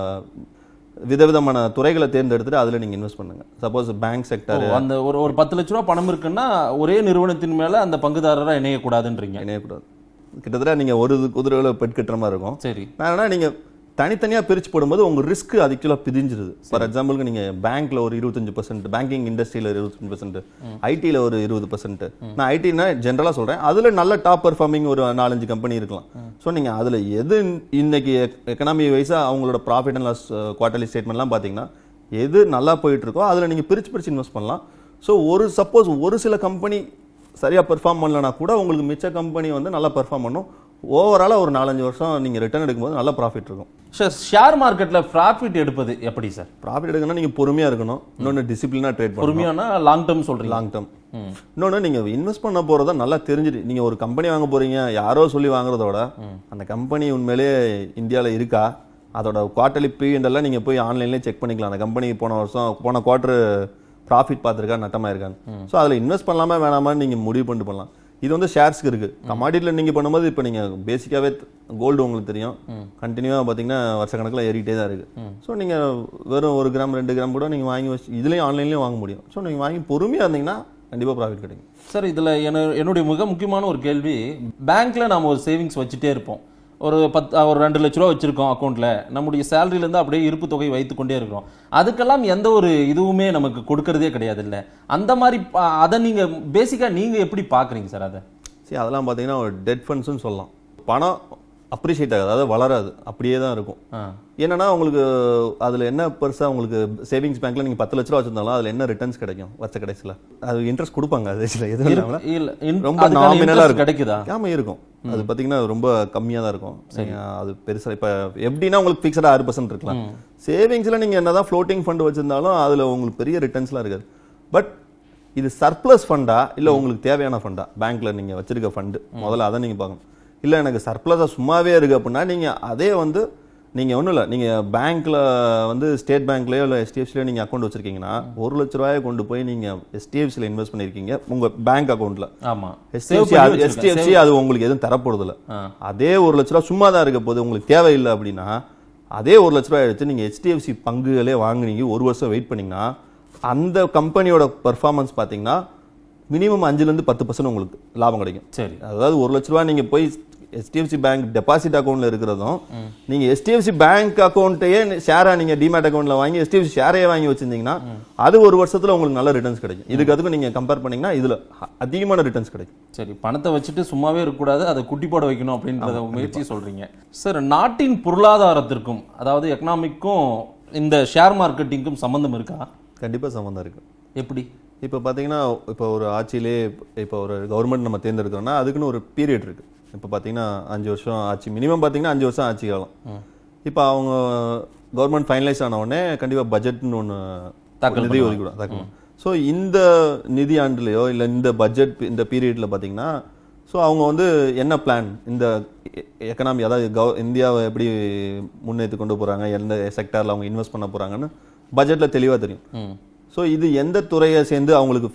விதவிதமான துறைகளை தேர்ந்தெடுத்துட்டு அதில் நீங்கள் இன்வெஸ்ட் பண்ணுங்க. சப்போஸ் பேங்க் செக்டர் அந்த ஒரு ஒரு பத்து லட்ச ரூபா பணம் இருக்குன்னா ஒரே நிறுவனத்தின் மேலே அந்த பங்குதாரராக இணையக்கூடாதுன்றீங்க? இணையக்கூடாது. கிட்டத்தட்ட நீங்கள் ஒரு குதிரைகளை பெட் கட்டுற மாதிரி இருக்கும். சரி, ஆனால் நீங்கள் தனித்தனியாக பிரித்து போடும்போது உங்கள் ரிஸ்க் அதுக்குலாம் பிரிஞ்சிருது. ஃபார் எக்ஸாம்பிளுக்கு நீங்கள் பேங்க்ல ஒரு இருபத்தஞ்சு பர்சன்ட், பேங்கிங் இண்டஸ்ட்ரியில் இருபத்தஞ்சு பர்சன்ட், ஐடியில் ஒரு இருபது பர்சன்ட், நான் ஐடினா ஜென்ரலாக சொல்கிறேன், அதில் நல்ல டாப் பர்ஃபார்மிங் ஒரு நாலஞ்சு கம்பெனி இருக்கலாம். ஸோ நீங்கள் அதில் எது இன்னைக்கு எக்கனாமி வைஸாக அவங்களோட ப்ராஃபிட் அண்ட் லாஸ் குவார்டர்லி ஸ்டேட்மெண்ட்லாம் பார்த்தீங்கன்னா எது நல்லா போயிட்டு இருக்கோ அதில் நீங்கள் பிரித்து பிரித்து இன்வெஸ்ட் பண்ணலாம். ஸோ ஒரு சப்போஸ் ஒரு சில கம்பெனி சரியாக பெர்ஃபார்ம் பண்ணலனா கூட உங்களுக்கு மிச்ச கம்பெனி வந்து நல்லா பெர்ஃபார்ம் பண்ணும். ஓவராலாக ஒரு நாலஞ்சு வருஷம் நீங்கள் ரிட்டர்ன் எடுக்கும்போது நல்ல ப்ராஃபிட் இருக்கும். சார், ஷேர் மார்க்கெட்டில் ப்ராஃபிட் எடுப்பது எப்படி சார்? ப்ராஃபிட் எடுக்கணும்னா நீங்கள் பொறுமையாக இருக்கணும். இன்னொன்று டிசிப்ளினாக ட்ரேட் பண்ணணும். பொறுமையானா லாங் டேர்ம் சொல்கிறீங்க? Long term. இன்னொன்று நீங்கள் இன்வெஸ்ட் பண்ண போகிறத நல்லா தெரிஞ்சுட்டு, நீங்கள் ஒரு கம்பெனி வாங்க போகிறீங்க, யாரோ சொல்லி வாங்குறதோட அந்த கம்பெனி உண்மையிலேயே இந்தியாவில் இருக்கா, அதோட குவார்டர்லி பீரியட் நீங்கள் போய் ஆன்லைன்லேயே செக் பண்ணிக்கலாம். அந்த கம்பெனி போன வருஷம் போன குவார்டர் ப்ராஃபிட் பார்த்துருக்கா, நட்டமாக இருக்கான்னு. ஸோ அதில் இன்வெஸ்ட் பண்ணலாமா வேணாமான்னு நீங்கள் முடிவு பண்ணிட்டு பண்ணலாம். இது வந்து ஷேர்ஸ்க்கு இருக்குது. கமாடிட்டியில் நீங்கள் பண்ணும்போது இப்போ நீங்கள் பேசிக்காகவே கோல்டு உங்களுக்கு தெரியும், கண்டினியூவாக பார்த்தீங்கன்னா வருஷ கணக்கில் ஏறிட்டே தான் இருக்குது. ஸோ நீங்கள் வெறும் ஒரு கிராம் ரெண்டு கிராம் கூட நீங்கள் வாங்கி வச்சு இதுலேயும் ஆன்லைன்லேயும் வாங்க முடியும். ஸோ நீங்கள் வாங்கி பொறுமையாக இருந்தீங்கன்னா கண்டிப்பாக ப்ராஃபிட் கிடைக்கும். சார், இதில் என்ன என்னுடைய மிக முக்கியமான ஒரு கேள்வி, பேங்க்கில் நாம் ஒரு சேவிங்ஸ் வச்சுட்டே இருப்போம், ஒரு பத் ஒரு ரெண்டு லட்ச ரூபா வச்சுருக்கோம் அக்கௌண்ட்டில், நம்முடைய சேலரியிலேருந்து அப்படியே இருப்பு தொகை வைத்து கொண்டே இருக்கிறோம், அதுக்கெல்லாம் எந்த ஒரு இதுவுமே நமக்கு கொடுக்கறதே கிடையாது இல்லை? அந்த மாதிரி அதை நீங்கள் பேசிக்காக நீங்கள் எப்படி பார்க்குறீங்க சார்? அதை சரி, அதெல்லாம் பார்த்தீங்கன்னா ஒரு டெட் ஃபண்ட்ஸ்ன்னு சொல்லலாம். பணம் அப்ரிஷியேட் ஆகாது, அதாவது வளராது, அப்படியே தான் இருக்கும். என்னன்னா உங்களுக்கு அதில் என்ன பெருசாக உங்களுக்கு சேவிங்ஸ் பேங்க்ல நீங்கள் பத்து லட்ச ரூபா வச்சிருந்தாலும் அதில் என்ன ரிட்டர்ன்ஸ் கிடைக்கும் வருஷ கடைசியில்? அது இன்ட்ரெஸ்ட் கொடுப்பாங்க, அது எதுவும் ரொம்ப நாமினலாக இருக்கும். கிடைக்குதா? ஆமாம் இருக்கும். அது பார்த்தீங்கன்னா ரொம்ப கம்மியாக தான் இருக்கும். அது பெருசாக இப்போ எப்படின்னா உங்களுக்கு ஃபிக்ஸடாக ஆறு பர்சன்ட் இருக்கலாம். சேவிங்ஸில் நீங்கள் என்ன தான் ஃப்ளோட்டிங் ஃபண்ட் வச்சிருந்தாலும் அதில் உங்களுக்கு பெரிய ரிட்டர்ன்ஸ்லாம் இருக்காது. பட் இது சர்ப்ளஸ் ஃபண்டா இல்லை உங்களுக்கு தேவையான ஃபண்டா? பேங்க்ல நீங்கள் வச்சிருக்க ஃபண்டு முதல்ல அதை நீங்கள் பார்க்கணும். இல்லை எனக்கு சர்ப்ளஸாக சும்மாவே இருக்குது அப்படின்னா நீங்கள் அதே வந்து நீங்கள் ஒன்றும் இல்லை, நீங்கள் பேங்க்கில் வந்து ஸ்டேட் பேங்க்லேயோ இல்லை எஸ்டிஎஃப்சிலையோ நீங்கள் அக்கௌண்ட் வச்சுருக்கீங்கன்னா ஒரு லட்ச ரூபாயை கொண்டு போய் நீங்கள் எஸ்டிஎஃப்சியில் இன்வெஸ்ட் பண்ணியிருக்கீங்க உங்கள் பேங்க் அக்கௌண்ட்டில். ஆமாம், எஸ்டிஎஃப்சி அது எஸ்டிஎஃப்சி அது உங்களுக்கு எதுவும் தரப்போறதில்ல. அதே ஒரு லட்ச ரூபா சும்மா தான் இருக்க போது, உங்களுக்கு தேவையில்லை அப்படின்னா அதே ஒரு லட்ச ரூபாய் எடுத்து நீங்கள் ஹெச்டிஎஃப்சி பங்குகளே வாங்குனீங்க, ஒரு வருஷம் வெயிட் பண்ணிங்கன்னா அந்த கம்பெனியோட பர்ஃபார்மன்ஸ் பார்த்தீங்கன்னா மினிமம் அஞ்சுலேருந்து பத்து பர்சன்ட் உங்களுக்கு லாபம் கிடைக்கும். சரி, அதாவது ஒரு லட்ச ரூபா நீங்கள் போய் எஸ்டிஎஃப்சி பேங்க் டெபாசிட் அக்கௌண்ட்ல இருக்கிறதும் நீங்க எஸ்டிஎஃப்சி பேங்க் அக்கௌண்ட்டையே ஷேரா நீங்க டிமேட் அக்கௌண்ட்ல வாங்கி எஸ்டிஎஃப்சி ஷேரையே வாங்கி வச்சிருந்தீங்கன்னா அது ஒரு வருஷத்துல உங்களுக்கு நல்ல ரிட்டர்ன்ஸ் கிடைக்கும். இதுக்கு அதுக்கும் நீங்க கம்பேர் பண்ணீங்கன்னா இதுல அதிகமான ரிட்டர்ன்ஸ் கிடைக்கும். சரி, பணத்தை வச்சுட்டு சும்மாவே இருக்கக்கூடாது, அதை குட்டி போட வைக்கணும் அப்படின்றத முயற்சி சொல்றீங்க சார். நாட்டின் பொருளாதாரத்திற்கும் அதாவது எக்கனாமிக்கும் இந்த ஷேர் மார்க்கெட்டிங்கும் சம்பந்தம் இருக்கா? கண்டிப்பா சம்பந்தம் இருக்கு. எப்படி? இப்போ பார்த்தீங்கன்னா இப்போ ஒரு ஆட்சியிலே இப்போ ஒரு கவர்மெண்ட் நம்ம தேர்ந்தெடுக்கிறோம்னா அதுக்குன்னு ஒரு பீரியட் இருக்கு. இப்போ பார்த்தீங்கன்னா அஞ்சு வருஷம் ஆட்சி, மினிமம் பார்த்தீங்கன்னா அஞ்சு வருஷம் ஆட்சி காலம். இப்போ அவங்க கவர்மெண்ட் ஃபைனலைஸ் ஆன உடனே கண்டிப்பாக பட்ஜெட்னு ஒன்று நிதி ஒதுக்கிடும். ஸோ இந்த நிதி ஆண்டுலையோ இல்லை இந்த பட்ஜெட் இந்த பீரியட்ல பார்த்தீங்கன்னா ஸோ அவங்க வந்து என்ன பிளான், இந்த எக்கனாமி அதாவது கவ இந்தியாவை எப்படி முன்னேற்றி கொண்டு போகிறாங்க, எந்த செக்டாரில் அவங்க இன்வெஸ்ட் பண்ண போகிறாங்கன்னு பட்ஜெட்டில் தெளிவாக தெரியும். ஸோ இது எந்த துறையை சேர்ந்து அவங்களுக்கு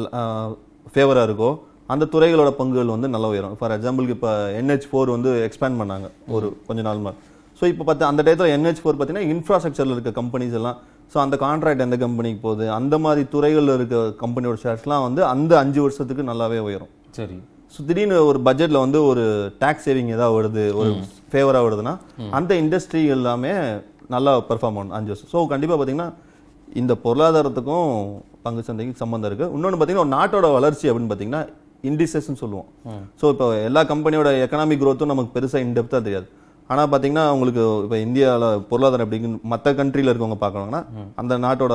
ஃபேவராக இருக்கோ அந்த துறைகளோட பங்குகள் வந்து நல்லா உயரும். ஃபார் எக்ஸாம்பிளுக்கு இப்போ என்ஹெச் ஃபோர் வந்து எக்ஸ்பேண்ட் பண்ணாங்க ஒரு கொஞ்ச நாள் மாதிரி. ஸோ இப்போ பார்த்து அந்த டயத்தில் என்ஹெச் ஃபோர் பார்த்தீங்கன்னா இன்ஃப்ராஸ்ட்ரக்சரில் இருக்க கம்பெனிஸ் எல்லாம், ஸோ அந்த கான்ட்ராக்ட் எந்த கம்பெனிக்கு போகுது அந்த மாதிரி துறைகளில் இருக்க கம்பெனியோட ஷேர்ஸ்லாம் வந்து அந்த அஞ்சு வருஷத்துக்கு நல்லாவே உயரும். சரி, ஸோ திடீர்னு ஒரு பட்ஜெட்டில் வந்து ஒரு டேக்ஸ் சேவிங் ஏதாவது வருது, ஒரு ஃபேவராக வருதுன்னா அந்த இண்டஸ்ட்ரி எல்லாமே நல்லா பெர்ஃபார்ம் பண்ணும் அஞ்சு வருஷம். ஸோ கண்டிப்பாக பார்த்தீங்கன்னா இந்த பொருளாதாரத்துக்கும் பங்கு சந்தைக்கும் சம்பந்தம் இருக்குது. இன்னொன்று பார்த்தீங்கன்னா ஒரு நாட்டோட வளர்ச்சி அப்படின்னு பார்த்தீங்கன்னா இண்டிசஸ்ன்னு சொல்லுவோம். ஸோ இப்போ எல்லா கம்பெனியோட எக்கனாமிக் க்ரோத்தும் நமக்கு பெருசாக இன்டெப்த்தாக தெரியாது. ஆனால் பார்த்தீங்கன்னா உங்களுக்கு இப்போ இந்தியாவில் பொருளாதாரம் எப்படின்னு மற்ற கண்ட்ரியில் இருக்கவங்க பார்க்கணுங்கன்னா அந்த நாட்டோட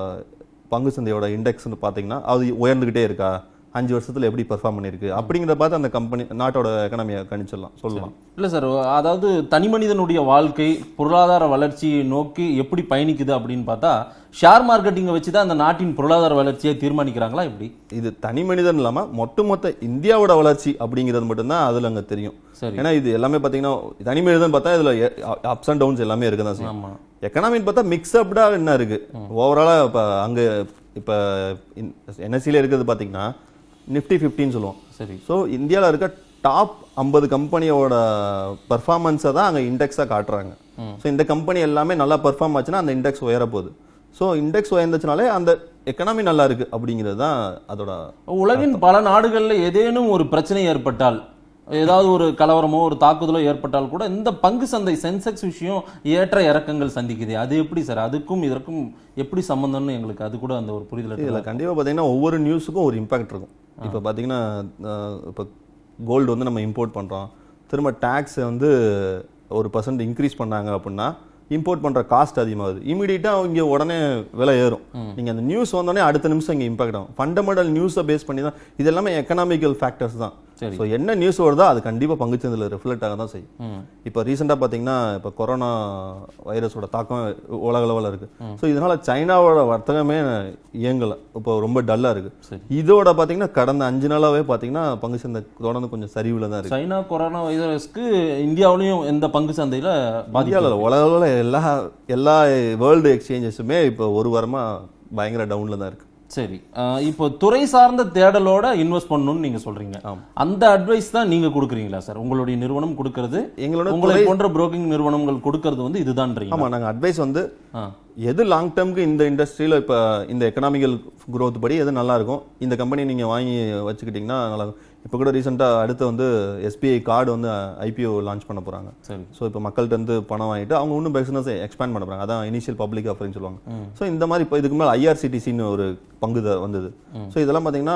பங்கு சந்தையோட இண்டெக்ஸ்ன்னு பார்த்தீங்கன்னா அது உயர்ந்துகிட்டே இருக்கா, அஞ்சு வருஷத்துல எப்படி பெர்ஃபார்ம் பண்ணிருக்கு அப்படிங்கிறத பார்த்து அந்த கம்பெனி நாட்டோட எக்கனாமியை கணிச்சிடலாம் சொல்லலாம். இல்லை சார், அதாவது தனி மனிதனுடைய வாழ்க்கை பொருளாதார வளர்ச்சியை நோக்கி எப்படி பயணிக்குது அப்படின்னு பார்த்தா ஷேர் மார்க்கெட்டிங்கை வச்சு தான் அந்த நாட்டின் பொருளாதார வளர்ச்சியை தீர்மானிக்கிறாங்களா எப்படி? இது தனி மனிதன் இல்லாமல் மொத்த மொத்த இந்தியாவோட வளர்ச்சி அப்படிங்கிறது மட்டும்தான் அதில் அங்கே தெரியும். ஏன்னா இது எல்லாமே பார்த்தீங்கன்னா தனி மனிதன் பார்த்தா இதில் அப்ஸ் அண்ட் டவுன்ஸ் எல்லாமே இருக்குதான் செய்யும். எக்கனாமின்னு பார்த்தா மிக்ஸ்அப்டா என்ன இருக்கு ஓவராலா. இப்போ அங்கே இப்போ என்எஸ்சியில் இருக்கிறது பார்த்தீங்கன்னா நிஃப்டி ஃபிஃப்டின்னு சொல்லுவோம். சரி, ஸோ இந்தியாவில் இருக்க டாப் ஐம்பது கம்பெனியோட பர்ஃபார்மன்ஸை தான் அங்கே இண்டெக்ஸாக காட்டுறாங்க. ஸோ இந்த கம்பெனி எல்லாமே நல்லா பர்ஃபார்ம் ஆச்சுன்னா அந்த இண்டெக்ஸ் உயர போகுது. ஸோ இண்டெக்ஸ் உயர்ந்துச்சுனாலே அந்த எக்கனாமி நல்லா இருக்கு அப்படிங்கிறது தான் அதோட. உலகின் பல நாடுகளில் ஏதேனும் ஒரு பிரச்சனை ஏற்பட்டால், ஏதாவது ஒரு கலவரமோ ஒரு தாக்குதலோ ஏற்பட்டால் கூட இந்த பங்கு சந்தை சென்செக்ஸ் விஷயம் ஏற்ற இறக்கங்கள் சந்திக்குது. அது எப்படி சார், அதுக்கும் இதற்கும் எப்படி சம்பந்தம்னு எங்களுக்கு அது கூட அந்த ஒரு புரிதல் இல்லை. கண்டிப்பாக பார்த்தீங்கன்னா ஒவ்வொரு நியூஸுக்கும் ஒரு இம்பாக்ட் இருக்கும். இப்போ பார்த்தீங்கன்னா இப்போ கோல்டு வந்து நம்ம இம்போர்ட் பண்ணுறோம், திரும்ப டேக்ஸ் வந்து ஒரு பர்சன்ட் இன்க்ரீஸ் பண்ணாங்க அப்படின்னா இம்போர்ட் பண்ணுற காஸ்ட் அதிகமாகுது, இமீடியட்டாக இங்கே உடனே விலை ஏறும். நீங்கள் அந்த நியூஸ் வந்தோடனே அடுத்த நிமிஷம் இங்கே இம்பாக்ட் ஆகும். ஃபண்டமெண்டல் நியூஸை பேஸ் பண்ணி தான் இது எல்லாமே எக்கனாமிக்கல் ஃபேக்டர்ஸ் தான். ஸோ என்ன நியூஸ் வருதோ அது கண்டிப்பாக பங்குச்சந்தையில் ரிஃப்ளெக்ட் ஆக தான் செய்யும். இப்போ ரீசெண்டாக பார்த்தீங்கன்னா இப்போ கொரோனா வைரஸோட தாக்கம் உலக அளவில் இருக்கு. ஸோ இதனால சைனாவோட வர்த்தகமே இயங்கலை, இப்போ ரொம்ப டல்லாக இருக்கு. இதோட பார்த்தீங்கன்னா கடந்த அஞ்சு நாளாவே பார்த்தீங்கன்னா பங்கு சந்தை தொடர்ந்து கொஞ்சம் சரிவில் தான் இருக்கு. சைனா கொரோனா வைரஸ்க்கு இந்தியாவிலையும் எந்த பங்கு சந்தையில் பாதிக்கல, உலக அளவில் எல்லா எல்லா வேர்ல்டு எக்ஸ்சேஞ்சஸுமே இப்போ ஒரு வாரமா பயங்கர டவுன்ல தான் இருக்கு. சரி, இப்போ துறை சார்ந்த தேடலோட இன்வெஸ்ட் பண்ணணும்னு நீங்க சொல்றீங்க. அந்த அட்வைஸ் தான் நீங்க கொடுக்குறீங்களா சார்? உங்களுடைய நிறுவனம் கொடுக்கிறது, எங்களோட உங்களை போன்ற புரோக்கிங் நிறுவனங்கள் கொடுக்கிறது வந்து இதுதான்றீங்க? ஆமா, நாங்க அட்வைஸ் வந்து எது லாங் டேர்முக்கு இந்த இண்டஸ்ட்ரியில இப்போ இந்த எக்கனாமிக்கல் க்ரோத் படி எது நல்லா இருக்கும், இந்த கம்பெனி நீங்க வாங்கி வச்சுக்கிட்டீங்கன்னா நல்லா இருக்கும். இப்போ கூட ரீசெண்டாக அடுத்து வந்து எஸ்பிஐ கார்டு வந்து ஐபிஓ லான்ச் பண்ண போகிறாங்க. சரி, ஸோ இப்போ மக்கள்கிட்ட இருந்து பணம் வாங்கிட்டு அவங்க இன்னும் பிஸ்னஸ் எக்ஸ்பேண்ட் பண்ண போகிறாங்க. அதான் இனிஷியல் பப்ளிக் ஆஃபரிங் சொல்லுவாங்க. ஸோ இந்த மாதிரி இப்போ இதுக்கு மேலே ஐஆர்சிடிசின்னு ஒரு பங்கு வந்தது. ஸோ இதெல்லாம் பார்த்தீங்கன்னா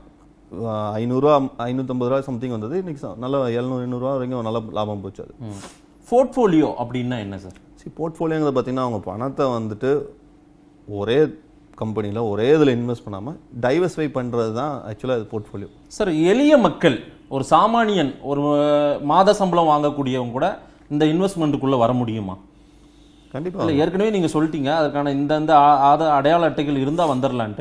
ஐநூறுரூவா ஐநூற்றம்பது ரூபா சம்திங் வந்தது. இன்னைக்கு நல்லா எழுநூறு எண்ணூறுவா வரைக்கும் நல்ல லாபம் போச்சு. அது போர்ட்ஃபோலியோ அப்படின்னா என்ன சார்? சரி, போர்ட்ஃபோலியோங்கிறது பார்த்தீங்கன்னா அவங்க பணத்தை வந்துட்டு ஒரே கம்பெனியில் ஒரே இதில் இன்வெஸ்ட் பண்ணாமல் டைவர்சிஃபை பண்ணுறது தான் ஆக்சுவலாக அது போர்ட்ஃபோலியோ. சார், எளிய மக்கள், ஒரு சாமானியன், ஒரு மாத சம்பளம் வாங்கக்கூடியவங்க கூட இந்த இன்வெஸ்ட்மெண்ட்டுக்குள்ளே வர முடியுமா? கண்டிப்பாக. இல்லை, ஏற்கனவே நீங்கள் சொல்லிட்டீங்க அதற்கான இந்த இந்த ஆத அடையாள அட்டைகள் இருந்தால் வந்துடலான்ட்டு.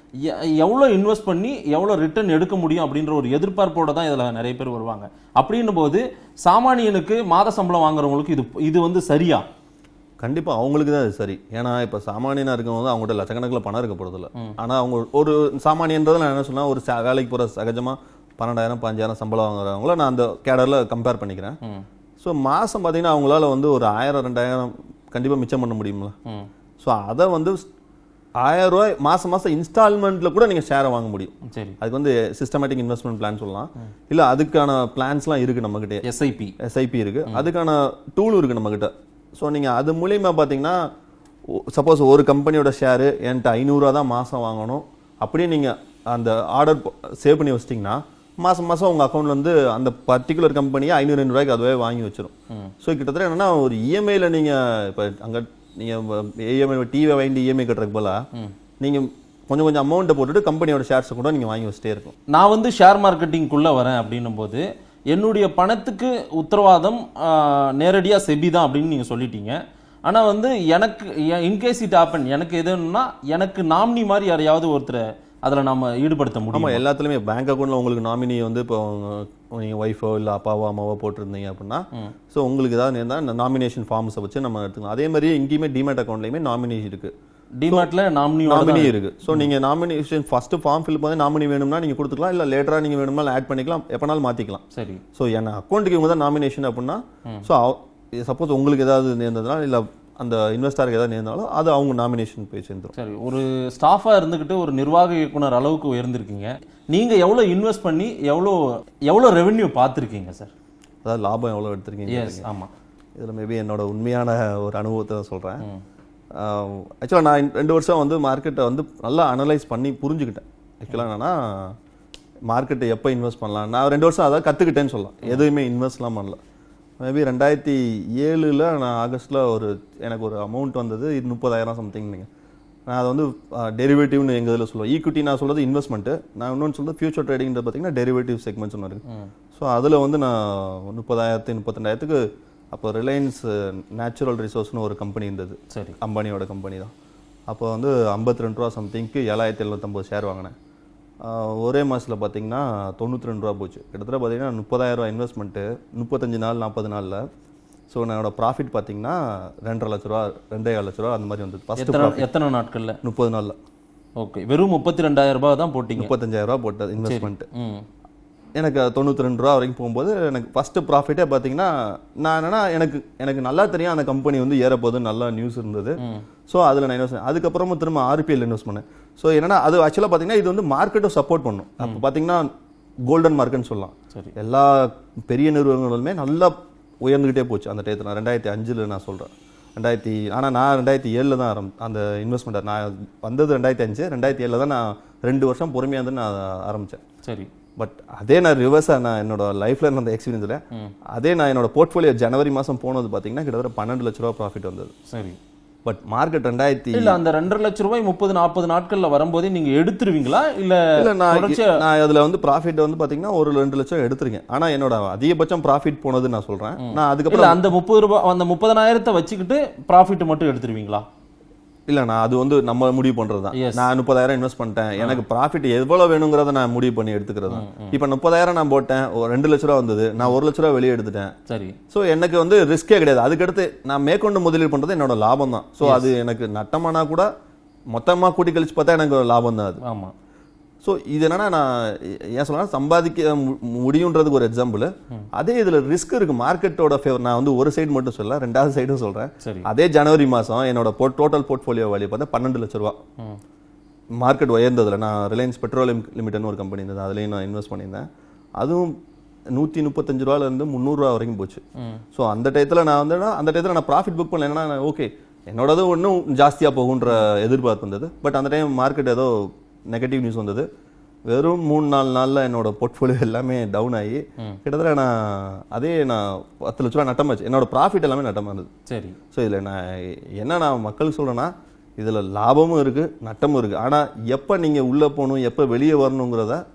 எவ்வளோ இன்வெஸ்ட் பண்ணி எவ்வளோ ரிட்டர்ன் எடுக்க முடியும் அப்படின்ற ஒரு எதிர்பார்ப்போட தான் இதில் நிறைய பேர் வருவாங்க. அப்படின்னும் போது சாமானியனுக்கு மாத சம்பளம் வாங்குறவங்களுக்கு இது இது வந்து சரியா? கண்டிப்பாக அவங்களுக்கு தான் அது சரி. ஏன்னா இப்போ சாமானியனாக இருக்கவங்க அவங்கள்ட்ட லட்சக்கணக்கில் பணம் இருக்க போகிறதில்ல. ஆனால் அவங்க ஒரு சாமானியன்றது நான் என்ன சொன்னால் ஒரு வேலைக்கு போகிற சகஜமாக பன்னெண்டாயிரம் பதினஞ்சாயிரம் சம்பளம் வாங்குறவங்கள நான் அந்த கேடரில் கம்பேர் பண்ணிக்கிறேன். ஸோ மாதம் பார்த்தீங்கன்னா அவங்களால வந்து ஒரு ஆயிரம் ரெண்டாயிரம் கண்டிப்பாக மிச்சம் பண்ண முடியுங்களா? ஸோ அதை வந்து ஆயிரம் ரூபாய் மாதம் மாதம் இன்ஸ்டால்மெண்ட்டில் கூட நீங்கள் ஷேரை வாங்க முடியும். சரி, அதுக்கு வந்து சிஸ்டமேட்டிக் இன்வெஸ்ட்மெண்ட் பிளான் சொல்லலாம். இல்லை அதுக்கான பிளான்ஸ்லாம் இருக்குது நம்மக்கிட்ட. எஸ்ஐபி எஸ்ஐபி இருக்குது, அதுக்கான டூல் இருக்குது நம்மக்கிட்ட. ஸோ நீங்கள் அது மூலியமாக பார்த்தீங்கன்னா சப்போஸ் ஒரு கம்பெனியோட ஷேரு என்கிட்ட ஐநூறுரூவா தான் மாதம் வாங்கணும் அப்படியே நீங்கள் அந்த ஆர்டர் சேவ் பண்ணி வச்சிட்டிங்கன்னா மாதம் மாதம் உங்கள் அக்கௌண்ட்ல வந்து அந்த பர்டிகுலர் கம்பெனியை ஐநூறு ரூபாய்க்கு அதுவே வாங்கி வச்சிடும். ஸோ கிட்டத்தட்ட என்னன்னா ஒரு இஎம்ஐல நீங்கள் இப்போ அங்கே நீங்கள் இஎம்ஐ டிவி வாங்கி இஎம்ஐ கட்டுறதுக்கு போல நீங்கள் கொஞ்சம் கொஞ்சம் அமௌண்ட்டை போட்டுட்டு கம்பெனியோட ஷேர்ஸை கூட நீங்கள் வாங்கி வச்சுட்டே இருக்கும். நான் வந்து ஷேர் மார்க்கெட்டிங்குள்ளே வரேன் அப்படின்னும் போது என்னுடைய பணத்துக்கு உத்தரவாதம் நேரடியாக செபி தான் அப்படின்னு நீங்கள் சொல்லிட்டீங்க. ஆனால் வந்து எனக்கு இன்கேஸ் இட் ஹேப்பன் எனக்கு எதுன்னா எனக்கு நாமினி மாதிரி யாரையாவது ஒருத்தர் அதில் நம்ம ஈடுபடுத்த முடியும். ஆமாம், எல்லாத்துலேயுமே பேங்க் அக்கௌண்ட்டில் உங்களுக்கு நாமினி வந்து இப்போ நீங்கள் ஒய்ஃபோ இல்லை அப்பாவோ அம்மாவோ போட்டிருந்தீங்க அப்படின்னா ஸோ உங்களுக்கு ஏதாவது இருந்தால் இந்த நாமினேஷன் ஃபார்ம்ஸை வச்சு நம்ம எடுத்துக்கலாம். அதே மாதிரியே இங்கேயுமே டிமேட் அக்கௌண்ட்லேயுமே நாமினி இருக்குது. டிமேட்ல நாமினி நாமினி இருக்கு. ஸோ நீங்கள் நாமினேஷன் ஃபர்ஸ்ட் ஃபார்ம் ஃபில் பண்ணி நாமினி வேணும்னா நீங்கள் கொடுத்துக்கலாம், இல்லை லேட்டராக நீங்கள் வேணும்னா ஆட் பண்ணிக்கலாம், எப்போனாலும் மாற்றிக்கலாம். சரி. ஸோ என்ன அக்கௌண்ட்டுக்கு இவங்க தான் நாமினேஷன் அப்படின்னா ஸோ சப்போஸ் உங்களுக்கு ஏதாவது நேர்ந்ததுனா இல்லை அந்த இன்வெஸ்டருக்கு ஏதாவது நேர்ந்தாலும் அது அவங்க நாமினேஷன் போய் சேர்ந்துடும். சரி, ஒரு ஸ்டாஃபாக இருந்துக்கிட்டு ஒரு நிர்வாக இயக்குனர் அளவுக்கு உயர்ந்திருக்கீங்க. நீங்கள் எவ்வளோ இன்வெஸ்ட் பண்ணி எவ்வளோ எவ்வளோ ரெவென்யூ பார்த்துருக்கீங்க சார்? அதாவது லாபம் எவ்வளோ எடுத்திருக்கீங்க? எஸ், ஆமாம். இதில் மேபி என்னோட உண்மையான ஒரு அனுபவத்தை சொல்கிறேன். ஆக்சுவலாக நான் ரெண்டு வருஷம் வந்து மார்க்கெட்டை வந்து நல்லா அனலைஸ் பண்ணி புரிஞ்சுக்கிட்டேன். ஆக்சுவலாக என்னன்னா மார்க்கெட்டை எப்போ இன்வெஸ்ட் பண்ணலாம் நான் ரெண்டு வருஷம் அதாவது கற்றுக்கிட்டேன்னு சொல்லலாம். எதுவுமே இன்வெஸ்ட்லாம் பண்ணல. மேபி ரெண்டாயிரத்தி ஏழில் நான் ஆகஸ்ட்டில் ஒரு எனக்கு ஒரு அமௌண்ட் வந்தது, இது முப்பதாயிரம் சம்திங்னுங்க. நான் அதை வந்து டெரிவேட்டிவ்னு எங்கள் இதில் சொல்லுவேன். ஈக்விட்டி நான் சொல்கிறது இன்வெஸ்ட்மெண்ட்டு, நான் இன்னொன்று சொல்கிறது ஃபியூச்சர் ட்ரேடிங்கிறது பார்த்தீங்கன்னா டெரிவேட்டிவ் செக்மெண்ட்ஸ் ஒன்று இருக்குது. ஸோ அதில் வந்து நான் முப்பதாயிரத்து முப்பத்தெண்டாயிரத்துக்கு அப்போ ரிலையன்ஸ் நேச்சுரல் ரிசோர்ஸ்னு ஒரு கம்பெனி இருந்தது. சரி, அம்பானியோட கம்பெனி தான். அப்போ வந்து ஐம்பத்தி ரெண்டு ரூபா சம்திங்க்கு ஏழாயிரத்தி எழுநூற்றம்பது ஷேர் வாங்கினேன். ஒரே மாதத்தில் பார்த்தீங்கன்னா தொண்ணூற்றி ரெண்டு ரூபா போச்சு. கிட்டத்தட்ட பார்த்தீங்கன்னா முப்பதாயிரம் ரூபா இன்வெஸ்ட்மெண்ட்டு முப்பத்தஞ்சு நாள் நாற்பது நாளில். ஸோ என்னோட ப்ராஃபிட் பார்த்தீங்கன்னா ரெண்டரை லட்ச ரூபா ரெண்டே ஏழு லட்ச ரூபா அந்த மாதிரி வந்தது. ஃபஸ்ட்டு எத்தனை நாட்களில்? முப்பது நாளில். ஓகே, வெறும் முப்பத்தி ரெண்டாயிரம் ரூபாய் தான் போட்டிங்க. முப்பத்தஞ்சாயிரம் ரூபா போட்டது இன்வெஸ்ட்மெண்ட்டு. எனக்கு தொண்ணூற்றி ரெண்டு ரூபா வரைக்கும் போகும்போது எனக்கு ஃபஸ்ட்டு ப்ராஃபிட்டே பார்த்தீங்கன்னா நான் என்னன்னா எனக்கு எனக்கு நல்லா தெரியும் அந்த கம்பெனி வந்து ஏறப்போகுது, நல்லா நியூஸ் இருந்தது. ஸோ அதில் நான் இன்வெஸ்ட் பண்ணேன். அதுக்கப்புறமும் திரும்ப ஆர்பிஎல் இன்வெஸ்ட் பண்ணேன். ஸோ என்னன்னா அது ஆக்சுவலாக பார்த்தீங்கன்னா இது வந்து மார்க்கெட்டும் சப்போர்ட் பண்ணும். அப்போ பார்த்தீங்கன்னா கோல்டன் மார்க்கெட்னு சொல்லலாம். சரி, எல்லா பெரிய நிறுவனங்களுமே நல்லா உயர்ந்துக்கிட்டே போச்சு அந்த டயத்தில். நான் ரெண்டாயிரத்தி அஞ்சில் நான் சொல்கிறேன் ரெண்டாயிரத்தி ஆனால் நான் ரெண்டாயிரத்தி ஏழில் தான் ஆரம் அந்த இன்வெஸ்ட்மெண்ட் நான் வந்தது ரெண்டாயிரத்தி அஞ்சு ரெண்டாயிரத்தி ஏழில் தான் நான் ரெண்டு வருஷம் பொறுமையாக இருந்து நான் ஆரம்பித்தேன். சரி, பட் அதே நான் ரிவர்ஸாக நான் என்னோட லைஃப்பில் இருந்த எக்ஸ்பீரியன்ஸில் அதே நான் என்னோட போர்ட்ஃபோலியோ ஜனவரி மாதம் போனது பார்த்தீங்கன்னா கிட்டத்தட்ட பன்னெண்டு லட்ச ரூபா ப்ராஃபிட் வந்தது. சரி, பட் மார்க்கெட் ரெண்டாயிரத்தி இல்லை அந்த ரெண்டரை லட்ச ரூபாய் முப்பது நாற்பது நாட்களில் வரும்போதே நீங்கள் எடுத்துருவீங்களா? இல்லை இல்லை நான் நான் அதில் வந்து ப்ராஃபிட் வந்து பார்த்தீங்கன்னா ஒரு ரெண்டு லட்சம் எடுத்துருக்கேன். ஆனால் என்னோட அதிகபட்சம் ப்ராஃபிட் போனது நான் சொல்கிறேன். நான் அதுக்கப்புறம் அந்த முப்பது ரூபாய் அந்த முப்பதனாயிரத்தை வச்சுக்கிட்டு ப்ராஃபிட் மட்டும் எடுத்துருவீங்களா? இல்லை, நான் அது வந்து நம்ம முடிவு பண்ணுறது தான். நான் முப்பதாயிரம் இன்வெஸ்ட் பண்ணிட்டேன், எனக்கு ப்ராஃபிட் எவ்வளோ வேணுங்கிறத நான் முடிவு பண்ணி எடுத்துக்கிறது தான். இப்போ முப்பதாயிரம் நான் போட்டேன், ஒரு ரெண்டு லட்ச ரூபா வந்தது, நான் ஒரு லட்ச ரூபா வெளியே எடுத்துட்டேன். சரி, ஸோ எனக்கு வந்து ரிஸ்கே கிடையாது. அதுக்கடுத்து நான் மேற்கொண்டு முதலீடு பண்ணுறது என்னோட லாபம் தான். ஸோ அது எனக்கு நட்டமானா கூட மொத்தமாக கூட்டி கழிச்சு பார்த்தா எனக்கு லாபம் தான் அது. ஆமாம். ஸோ இது என்னன்னா நான் ஏன் சொல்லலாம் சம்பாதிக்க முடியுன்றதுக்கு ஒரு எக்ஸாம்பிள். அதே இதில் ரிஸ்க் இருக்கு மார்க்கெட்டோட ஃபேவர். நான் வந்து ஒரு சைடு மட்டும் சொல்ல ரெண்டாவது சைடும் சொல்றேன். அதே ஜனவரி மாதம் என்னோட டோட்டல் போர்ட்ஃபோலியோ வேல்யூ பார்த்தா பன்னெண்டு லட்ச ரூபா மார்க்கெட் உயர்ந்ததில். நான் ரிலையன்ஸ் பெட்ரோலியம் லிமிடெட்னு ஒரு கம்பெனி இருந்தது, அதுலேயும் நான் இன்வெஸ்ட் பண்ணியிருந்தேன். அதுவும் நூற்றி முப்பத்தஞ்சு ரூபாலேருந்து முந்நூறுரூவா வரைக்கும் போச்சு. ஸோ அந்த டயத்தில் நான் வந்து அந்த டயத்தில் நான் ப்ராஃபிட் புக் பண்ணல. ஏன்னா ஓகே என்னோடது ஒன்றும் ஜாஸ்தியாக போகுன்ற எதிர்பார்ப்பு இருந்தது. பட் அந்த டைம் மார்க்கெட் ஏதோ நெகட்டிவ் நியூஸ் வந்தது. வெறும் மூணு நாலு நாளில் என்னோட போர்ட்ஃபோலியோ எல்லாமே டவுன் ஆகி கிட்டத்தட்ட நான் அதே நான் பத்து லட்ச ரூபா நட்டமாச்சு. என்னோட ப்ராஃபிட் எல்லாமே நட்டமாக இருந்தது. சரி, ஸோ இதில் நான் என்ன நான் மக்களுக்கு சொல்கிறேன்னா இதில் லாபமும் இருக்குது நட்டமும் இருக்குது. ஆனால் எப்போ நீங்கள் உள்ளே போகணும் எப்போ வெளியே வரணுங்கிறத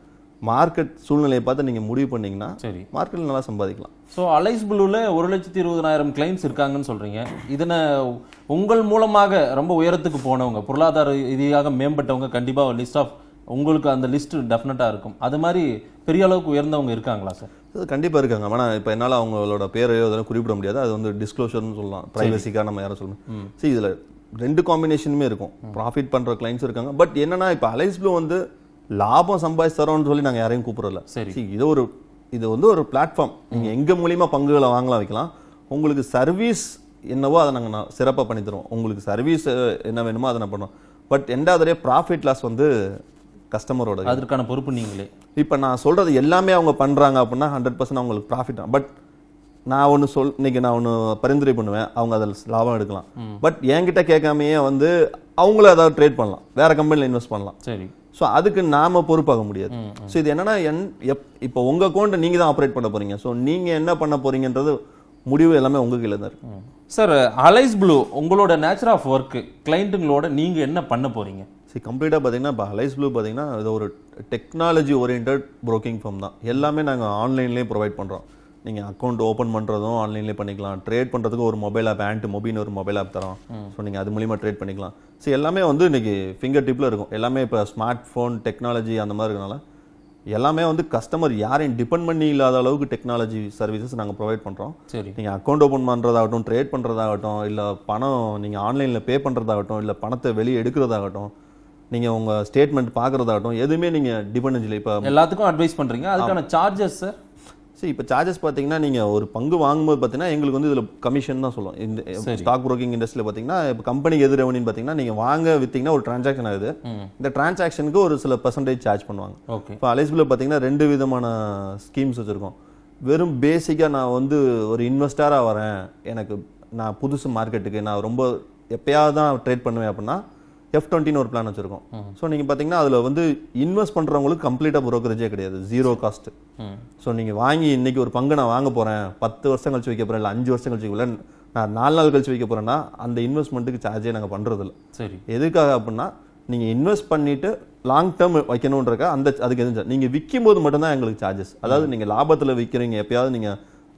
மார்க்கெட் சூழ்நிலையை பார்த்து நீங்கள் முடிவு பண்ணீங்கன்னா சரி மார்க்கெட்டில் நல்லா சம்பாதிக்கலாம். ஸோ அலைஸ் ப்ளூவில் ஒரு லட்சத்தி இருபதனாயிரம் கிளைண்ட்ஸ் இருக்காங்கன்னு சொல்கிறீங்க. இதனை உங்கள் மூலமாக ரொம்ப உயரத்துக்கு போனவங்க, பொருளாதார ரீதியாக மேம்பட்டவங்க கண்டிப்பாக லிஸ்ட் ஆஃப் உங்களுக்கு அந்த லிஸ்ட் டெஃபினட்டாக இருக்கும். அது மாதிரி பெரிய அளவுக்கு உயர்ந்தவங்க இருக்காங்களா சார்? அது கண்டிப்பாக இருக்காங்க. ஆனால் இப்போ என்னால் அவங்களோட பேரையோ அதெல்லாம் குறிப்பிட முடியாது. அது வந்து டிஸ்க்ளோஷர்னு சொல்லலாம், ப்ரைவசிக்காக நம்ம யாரும் சொல்லணும். சரி, இதில் ரெண்டு காம்பினேஷனுமே இருக்கும். ப்ராஃபிட் பண்ணுற கிளைண்ட்ஸ் இருக்காங்க. பட் என்னன்னா இப்போ அலைஸ் ப்ளூ வந்து லாபம் சம்பாதிச்சு தரோம்னு சொல்லி நாங்கள் யாரையும் கூப்பிடல. சரி, இது ஒரு இது வந்து ஒரு பிளாட்ஃபார்ம். நீங்கள் எங்கள் மூலியமாக பங்குகளை வாங்கலாம், வைக்கலாம். உங்களுக்கு சர்வீஸ் என்னவோ அதை நாங்கள் சிறப்பாக பண்ணி தருவோம். உங்களுக்கு சர்வீஸ் என்ன வேணுமோ அதை நான் பண்ணுவோம். பட் எண்டாவதே ப்ராஃபிட் லாஸ் வந்து கஸ்டமரோட, அதற்கான பொறுப்பு நீங்களே. இப்போ நான் சொல்கிறது எல்லாமே அவங்க பண்ணுறாங்க அப்படின்னா ஹண்ட்ரட் பர்சன்ட் அவங்களுக்கு ப்ராஃபிட் தான். பட் நான் ஒன்று சொல் இன்னைக்கு நான் ஒன்று பரிந்துரை பண்ணுவேன், அவங்க அதில் லாபம் எடுக்கலாம். பட் என்கிட்ட கேட்காமையே வந்து அவங்கள ஏதாவது ட்ரேட் பண்ணலாம், வேற கம்பெனியில் இன்வெஸ்ட் பண்ணலாம். சரி, ஸோ அதுக்கு நாம பொறுப்பாக முடியாது. ஸோ இது என்னன்னா என் எப் இப்போ உங்கள் அக்கௌண்ட்டை நீங்கள் தான் ஆப்ரேட் பண்ண போறீங்க. ஸோ நீங்கள் என்ன பண்ண போறீங்கன்றது முடிவு எல்லாமே உங்கள் கீழே தான் இருக்கு. சார், அலைஸ் ப்ளூ உங்களோட நேச்சர் ஆஃப் ஒர்க் கிளைண்ட்டுங்களோட நீங்கள் என்ன பண்ண போறீங்க? சரி, கம்ப்ளீட்டாக பார்த்தீங்கன்னா இப்போ அலைஸ் ப்ளூ பார்த்தீங்கன்னா இது ஒரு டெக்னாலஜி ஓரியன்ட் ப்ரோக்கிங் ஃபார்ம் தான். எல்லாமே நாங்கள் ஆன்லைன்லேயே ப்ரொவைட் பண்ணுறோம். நீங்கள் அக்கௌண்ட் ஓப்பன் பண்ணுறதும் ஆன்லைன்லேயே பண்ணிக்கலாம். ட்ரேட் பண்ணுறதுக்கு ஒரு மொபைல் ஆப், ஆண்ட் மொபின்னு ஒரு மொபைல் ஆப் தரோம். ஸோ நீங்கள் அது மூலிமா ட்ரேட் பண்ணிக்கலாம். ஸோ எல்லாமே வந்து இன்னைக்கு ஃபிங்கர் டிப்பில் இருக்கும். எல்லாமே இப்போ ஸ்மார்ட் ஃபோன் டெக்னாலஜி அந்த மாதிரி இருக்கனால எல்லாமே வந்து கஸ்டமர் யாரையும் டிபெண்ட் பண்ணி இல்லாத அளவுக்கு டெக்னாலஜி சர்வீசஸ் நாங்கள் ப்ரொவைட் பண்ணுறோம். சரி, நீங்கள் அக்கௌண்ட் ஓப்பன் பண்ணுறதாகட்டும், ட்ரேட் பண்ணுறதாகட்டும், இல்லை பணம் நீங்கள் ஆன்லைனில் பே பண்ணுறதாகட்டும், இல்லை பணத்தை வெளியே எடுக்கிறதாகட்டும், நீங்கள் உங்கள் ஸ்டேட்மெண்ட் பார்க்குறதாகட்டும், எதுவுமே நீங்கள் டிபெண்டன்ஸ் இல்லை. இப்போ எல்லாத்துக்கும் அட்வைஸ் பண்ணுறீங்க. அதுக்கான சார்ஜஸ் சார்? சரி, இப்போ சார்ஜஸ் பார்த்தீங்கன்னா நீங்கள் ஒரு பங்கு வாங்கும்போது பார்த்தீங்கன்னா எங்களுக்கு வந்து இதில் கமிஷன் தான் சொல்லுவோம். இந்த ஸ்டாக் புரோக்கிங் இண்டஸ்ட்ரியில் பார்த்தீங்கன்னா இப்போ கம்பெனிக்கு எது ரெவன்யூன்னு பார்த்தீங்கன்னா நீங்கள் வாங்க வித்தீங்கன்னா ஒரு டிரான்சாக்ஷன் ஆகுது. இந்த டிரான்சாக்ஷனுக்கு ஒரு சில பர்சன்டேஜ் சார்ஜ் பண்ணுவாங்க. ஓகே. இப்போ அலைஸ் ப்ளூவில் பார்த்தீங்கன்னா ரெண்டு விதமான ஸ்கீம்ஸ் வச்சுருக்கோம். வெறும் பேசிக்காக நான் வந்து ஒரு இன்வெஸ்டராக வரேன், எனக்கு நான் புதுசு மார்க்கெட்டுக்கு நான் ரொம்ப எப்பயாவது தான் ட்ரேட் பண்ணுவேன் அப்படின்னா எஃப் டுவெண்ட்டின்னு ஒரு பிளான் வச்சிருக்கோம். ஸோ நீங்கள் பார்த்தீங்கன்னா அதில் வந்து இன்வெஸ்ட் பண்ணுறவங்களுக்கு கம்ப்ளீட்டாக புரோக்கரேஜே கிடையாது, ஜீரோ காஸ்ட். ஸோ நீங்கள் வாங்கி இன்னைக்கு ஒரு பங்கு நான் வாங்க போகிறேன், பத்து வருஷம் கழிச்சு வைக்க போகிறேன், இல்லை அஞ்சு வருஷம் கழிச்சு வைக்கல, நான் நாலு நாள் கழிச்சு வைக்க போகிறேன்னா அந்த இன்வெஸ்ட்மெண்ட்டுக்கு சார்ஜே நாங்கள் பண்ணுறதில்ல. சரி, எதுக்காக அப்படின்னா நீங்கள் இன்வெஸ்ட் பண்ணிட்டு லாங் டேர்ம் வைக்கணுன்றக்க அந்த அதுக்கு எதுவும் நீங்கள் விற்கும் போது மட்டும்தான் எங்களுக்கு சார்ஜஸ். அதாவது நீங்கள் லாபத்தில் விற்கிறீங்க, எப்பயாவது நீங்கள்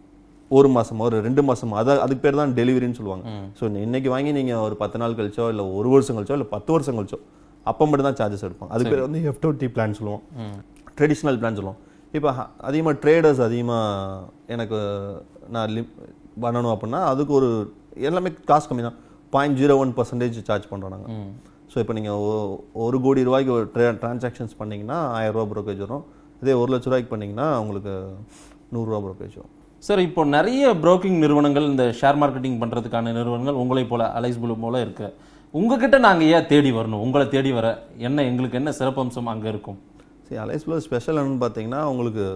ஒரு மாசமோ ஒரு ரெண்டு மாசமோ அதை அதுக்கு பேர் தான் டெலிவரின்னு சொல்லுவாங்க. ஸோ இன்னைக்கு வாங்கி நீங்கள் ஒரு பத்து நாள் கழிச்சோ இல்லை ஒரு வருஷம் கழிச்சோ இல்லை பத்து வருஷம் கழிச்சோ அப்போ மட்டும் தான் சார்ஜஸ் எடுப்போம். அதுக்கு பேர் வந்து எஃப் டுவெண்ட்டி பிளான் சொல்லுவோம், ட்ரெடிஷ்னல் பிளான் சொல்லுவோம். இப்போ அதிகமாக ட்ரேடர்ஸ் அதிகமாக எனக்கு நான் லிம் பண்ணணும் அப்படின்னா அதுக்கு ஒரு எல்லாமே காசு கம்மி தான், point zero one percentage charge பண்ணுறோம் நாங்கள். ஸோ இப்போ நீங்கள் ஒரு கோடி ரூபாய்க்கு ஒரு ட்ரே ட்ரான்சாக்ஷன்ஸ் பண்ணிங்கன்னா ஆயிரம் ரூபா ப்ரோக்கேஜ் வரும். இதே ஒரு லட்ச ரூபாய்க்கு பண்ணிங்கன்னா உங்களுக்கு நூறுரூவா ப்ரோக்கேஜ் வரும். சார், இப்போ நிறைய புரோக்கிங் நிறுவனங்கள், இந்த ஷேர் மார்க்கெட்டிங் பண்ணுறதுக்கான நிறுவனங்கள் உங்களை போல அலைஸ் ப்ளூ போல இருக்கு. உங்ககிட்ட நாங்கள் ஏன் தேடி வரணும்? உங்களை தேடி வர என்ன எங்களுக்கு என்ன சிறப்பம்சம் அங்கே இருக்கும்? சரி, அலைஸ் ப்ளூ ஸ்பெஷல் என்னன்னு பார்த்தீங்கன்னா உங்களுக்கு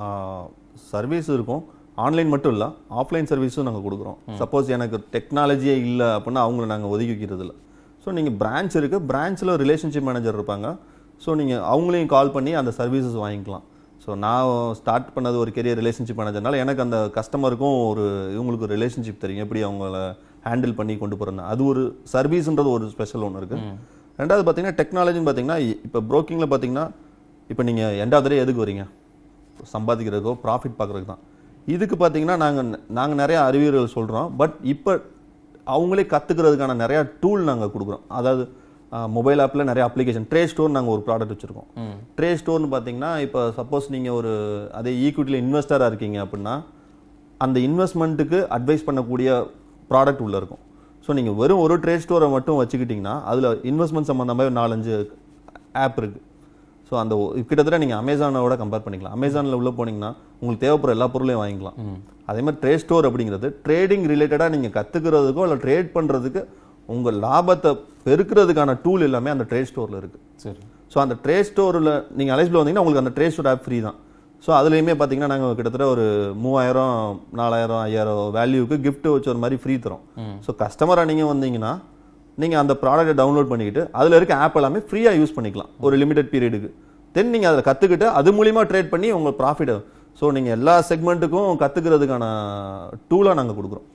சர்வீஸ் இருக்கும். ஆன்லைன் மட்டும் இல்லை, ஆஃப்லைன் சர்வீஸும் நாங்கள் கொடுக்குறோம். சப்போஸ் எனக்கு டெக்னாலஜியே இல்லை அப்படின்னா அவங்கள நாங்கள் ஒதுக்கி வைக்கிறது இல்லை. ஸோ நீங்கள் பிரான்ச் இருக்குது, பிரான்ச்சில் ரிலேஷன்ஷிப் மேனேஜர் இருப்பாங்க. ஸோ நீங்கள் அவங்களையும் கால் பண்ணி அந்த சர்வீசஸ் வாங்கிக்கலாம். ஸோ நான் ஸ்டார்ட் பண்ணது ஒரு கெரியர் ரிலேஷன்ஷிப் மேனேஜர்னால எனக்கு அந்த கஸ்டமருக்கும் ஒரு இவங்களுக்கு ஒரு ரிலேஷன்ஷிப் தெரியும், எப்படி அவங்கள ஹேண்டில் பண்ணி கொண்டு போகிறேன். அது ஒரு சர்வீஸ்ன்றது ஒரு ஸ்பெஷல் ஒன்று இருக்குது. ரெண்டாவது பார்த்தீங்கன்னா டெக்னாலஜின்னு பார்த்தீங்கன்னா இப்போ ப்ரோக்கிங்கில் பார்த்தீங்கன்னா இப்போ நீங்கள் எண்டாவது எதுக்கு வரீங்க? சம்பாதிக்கிறதுக்கோ ப்ராஃபிட் பார்க்குறதுக்கு தான். இதுக்கு பார்த்தீங்கன்னா நாங்கள் நாங்கள் நிறைய அறிவியல்கள் சொல்கிறோம். பட் இப்போ அவங்களே கற்றுக்கிறதுக்கான நிறையா டூல் நாங்கள் கொடுக்குறோம். அதாவது மொபைல் ஆப்பில் நிறைய அப்ளிகேஷன், ட்ரே ஸ்டோர் நாங்கள் ஒரு ப்ராடக்ட் வச்சுருக்கோம். ட்ரே ஸ்டோர்னு பார்த்தீங்கன்னா இப்போ சப்போஸ் நீங்கள் ஒரு அதே ஈக்விட்டியில் இன்வெஸ்டராக இருக்கீங்க அப்படின்னா அந்த இன்வெஸ்ட்மெண்ட்டுக்கு அட்வைஸ் பண்ணக்கூடிய ப்ராடக்ட் உள்ளே இருக்கும். ஸோ நீங்கள் வெறும் ஒரு ட்ரே ஸ்டோரை மட்டும் வச்சுக்கிட்டிங்கன்னா அதில் இன்வெஸ்ட்மெண்ட் சம்மந்தமாக நாலஞ்சு ஆப் இருக்குது. ஸோ அந்த கிட்டத்தட்ட நீங்கள் அமேசானோட கம்பேர் பண்ணிக்கலாம். அமேசானில் உள்ளே போனீங்கன்னா உங்களுக்கு தேவைப்படுற எல்லா பொருளையும் வாங்கிக்கலாம். அதே மாதிரி ட்ரே ஸ்டோர் அப்படிங்கிறது ட்ரேடிங் ரிலேட்டடாக நீங்கள் கற்றுக்கிறதுக்கோ இல்லை ட்ரேட் பண்ணுறதுக்கு உங்கள் லாபத்தை பெருக்கிறதுக்கான டூல் எல்லாமே அந்த ட்ரே ஸ்டோரில் இருக்குது. சரி. ஸோ அந்த ட்ரே ஸ்டோரில் நீங்கள் அலைஸ் ப்ளூ வந்தீங்கன்னா உங்களுக்கு அந்த ட்ரே ஸ்டோர் ஆப் ஃப்ரீ தான். ஸோ அதுலேயுமே பார்த்தீங்கன்னா நாங்கள் கிட்டத்தட்ட ஒரு மூவாயிரம் நாலாயிரம் ஐயாயிரம் வேல்யூக்கு கிஃப்ட் வச்ச ஒரு மாதிரி ஃப்ரீ தரோம். ஸோ கஸ்டமராக நீங்கள் வந்தீங்கன்னா நீங்கள் அந்த ப்ராடக்ட்டை டவுன்லோட் பண்ணிக்கிட்டு அதில் இருக்க ஆப் எல்லாமே ஃப்ரீயாக யூஸ் பண்ணிக்கலாம் ஒரு லிமிடெட் பீரியடுக்கு. தென் நீங்கள் அதில் கற்றுக்கிட்டு அது மூலிமா ட்ரேட் பண்ணி உங்கள் ப்ராஃபிட். ஸோ நீங்கள் எல்லா செக்மெண்ட்டுக்கும் கற்றுக்கிறதுக்கான டூலாக நாங்கள் கொடுக்குறோம்.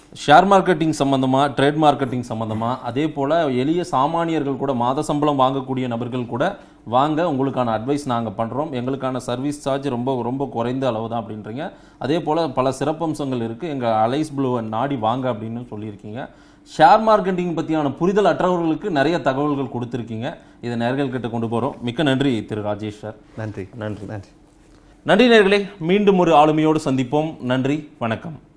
ஷேர் மார்க்கெட்டிங் சம்மந்தமாக, ட்ரேட் மார்க்கெட்டிங் சம்மந்தமாக, அதே போல் எளிய சாமானியர்கள் கூட மாத சம்பளம் வாங்கக்கூடிய நபர்கள் கூட வாங்க, உங்களுக்கான அட்வைஸ் நாங்கள் பண்ணுறோம், எங்களுக்கான சர்வீஸ் சார்ஜ் ரொம்ப ரொம்ப குறைந்த அளவு தான் அப்படின்றீங்க. அதே போல் பல சிறப்பம்சங்கள் இருக்குது, எங்கள் அலைஸ் ப்ளூவை நாடி வாங்க அப்படின்னு சொல்லியிருக்கீங்க. ஷேர் மார்க்கெட்டிங் பற்றியான புரிதல் அற்றவர்களுக்கு நிறைய தகவல்கள் கொடுத்துருக்கீங்க. இதை நேயர்கள்கிட்ட கொண்டு போகிறோம். மிக்க நன்றி திரு ராஜேஷ் சார். நன்றி நன்றி நன்றி நன்றி நேயர்களே. மீண்டும் ஒரு ஆளுமையோடு சந்திப்போம். நன்றி, வணக்கம்.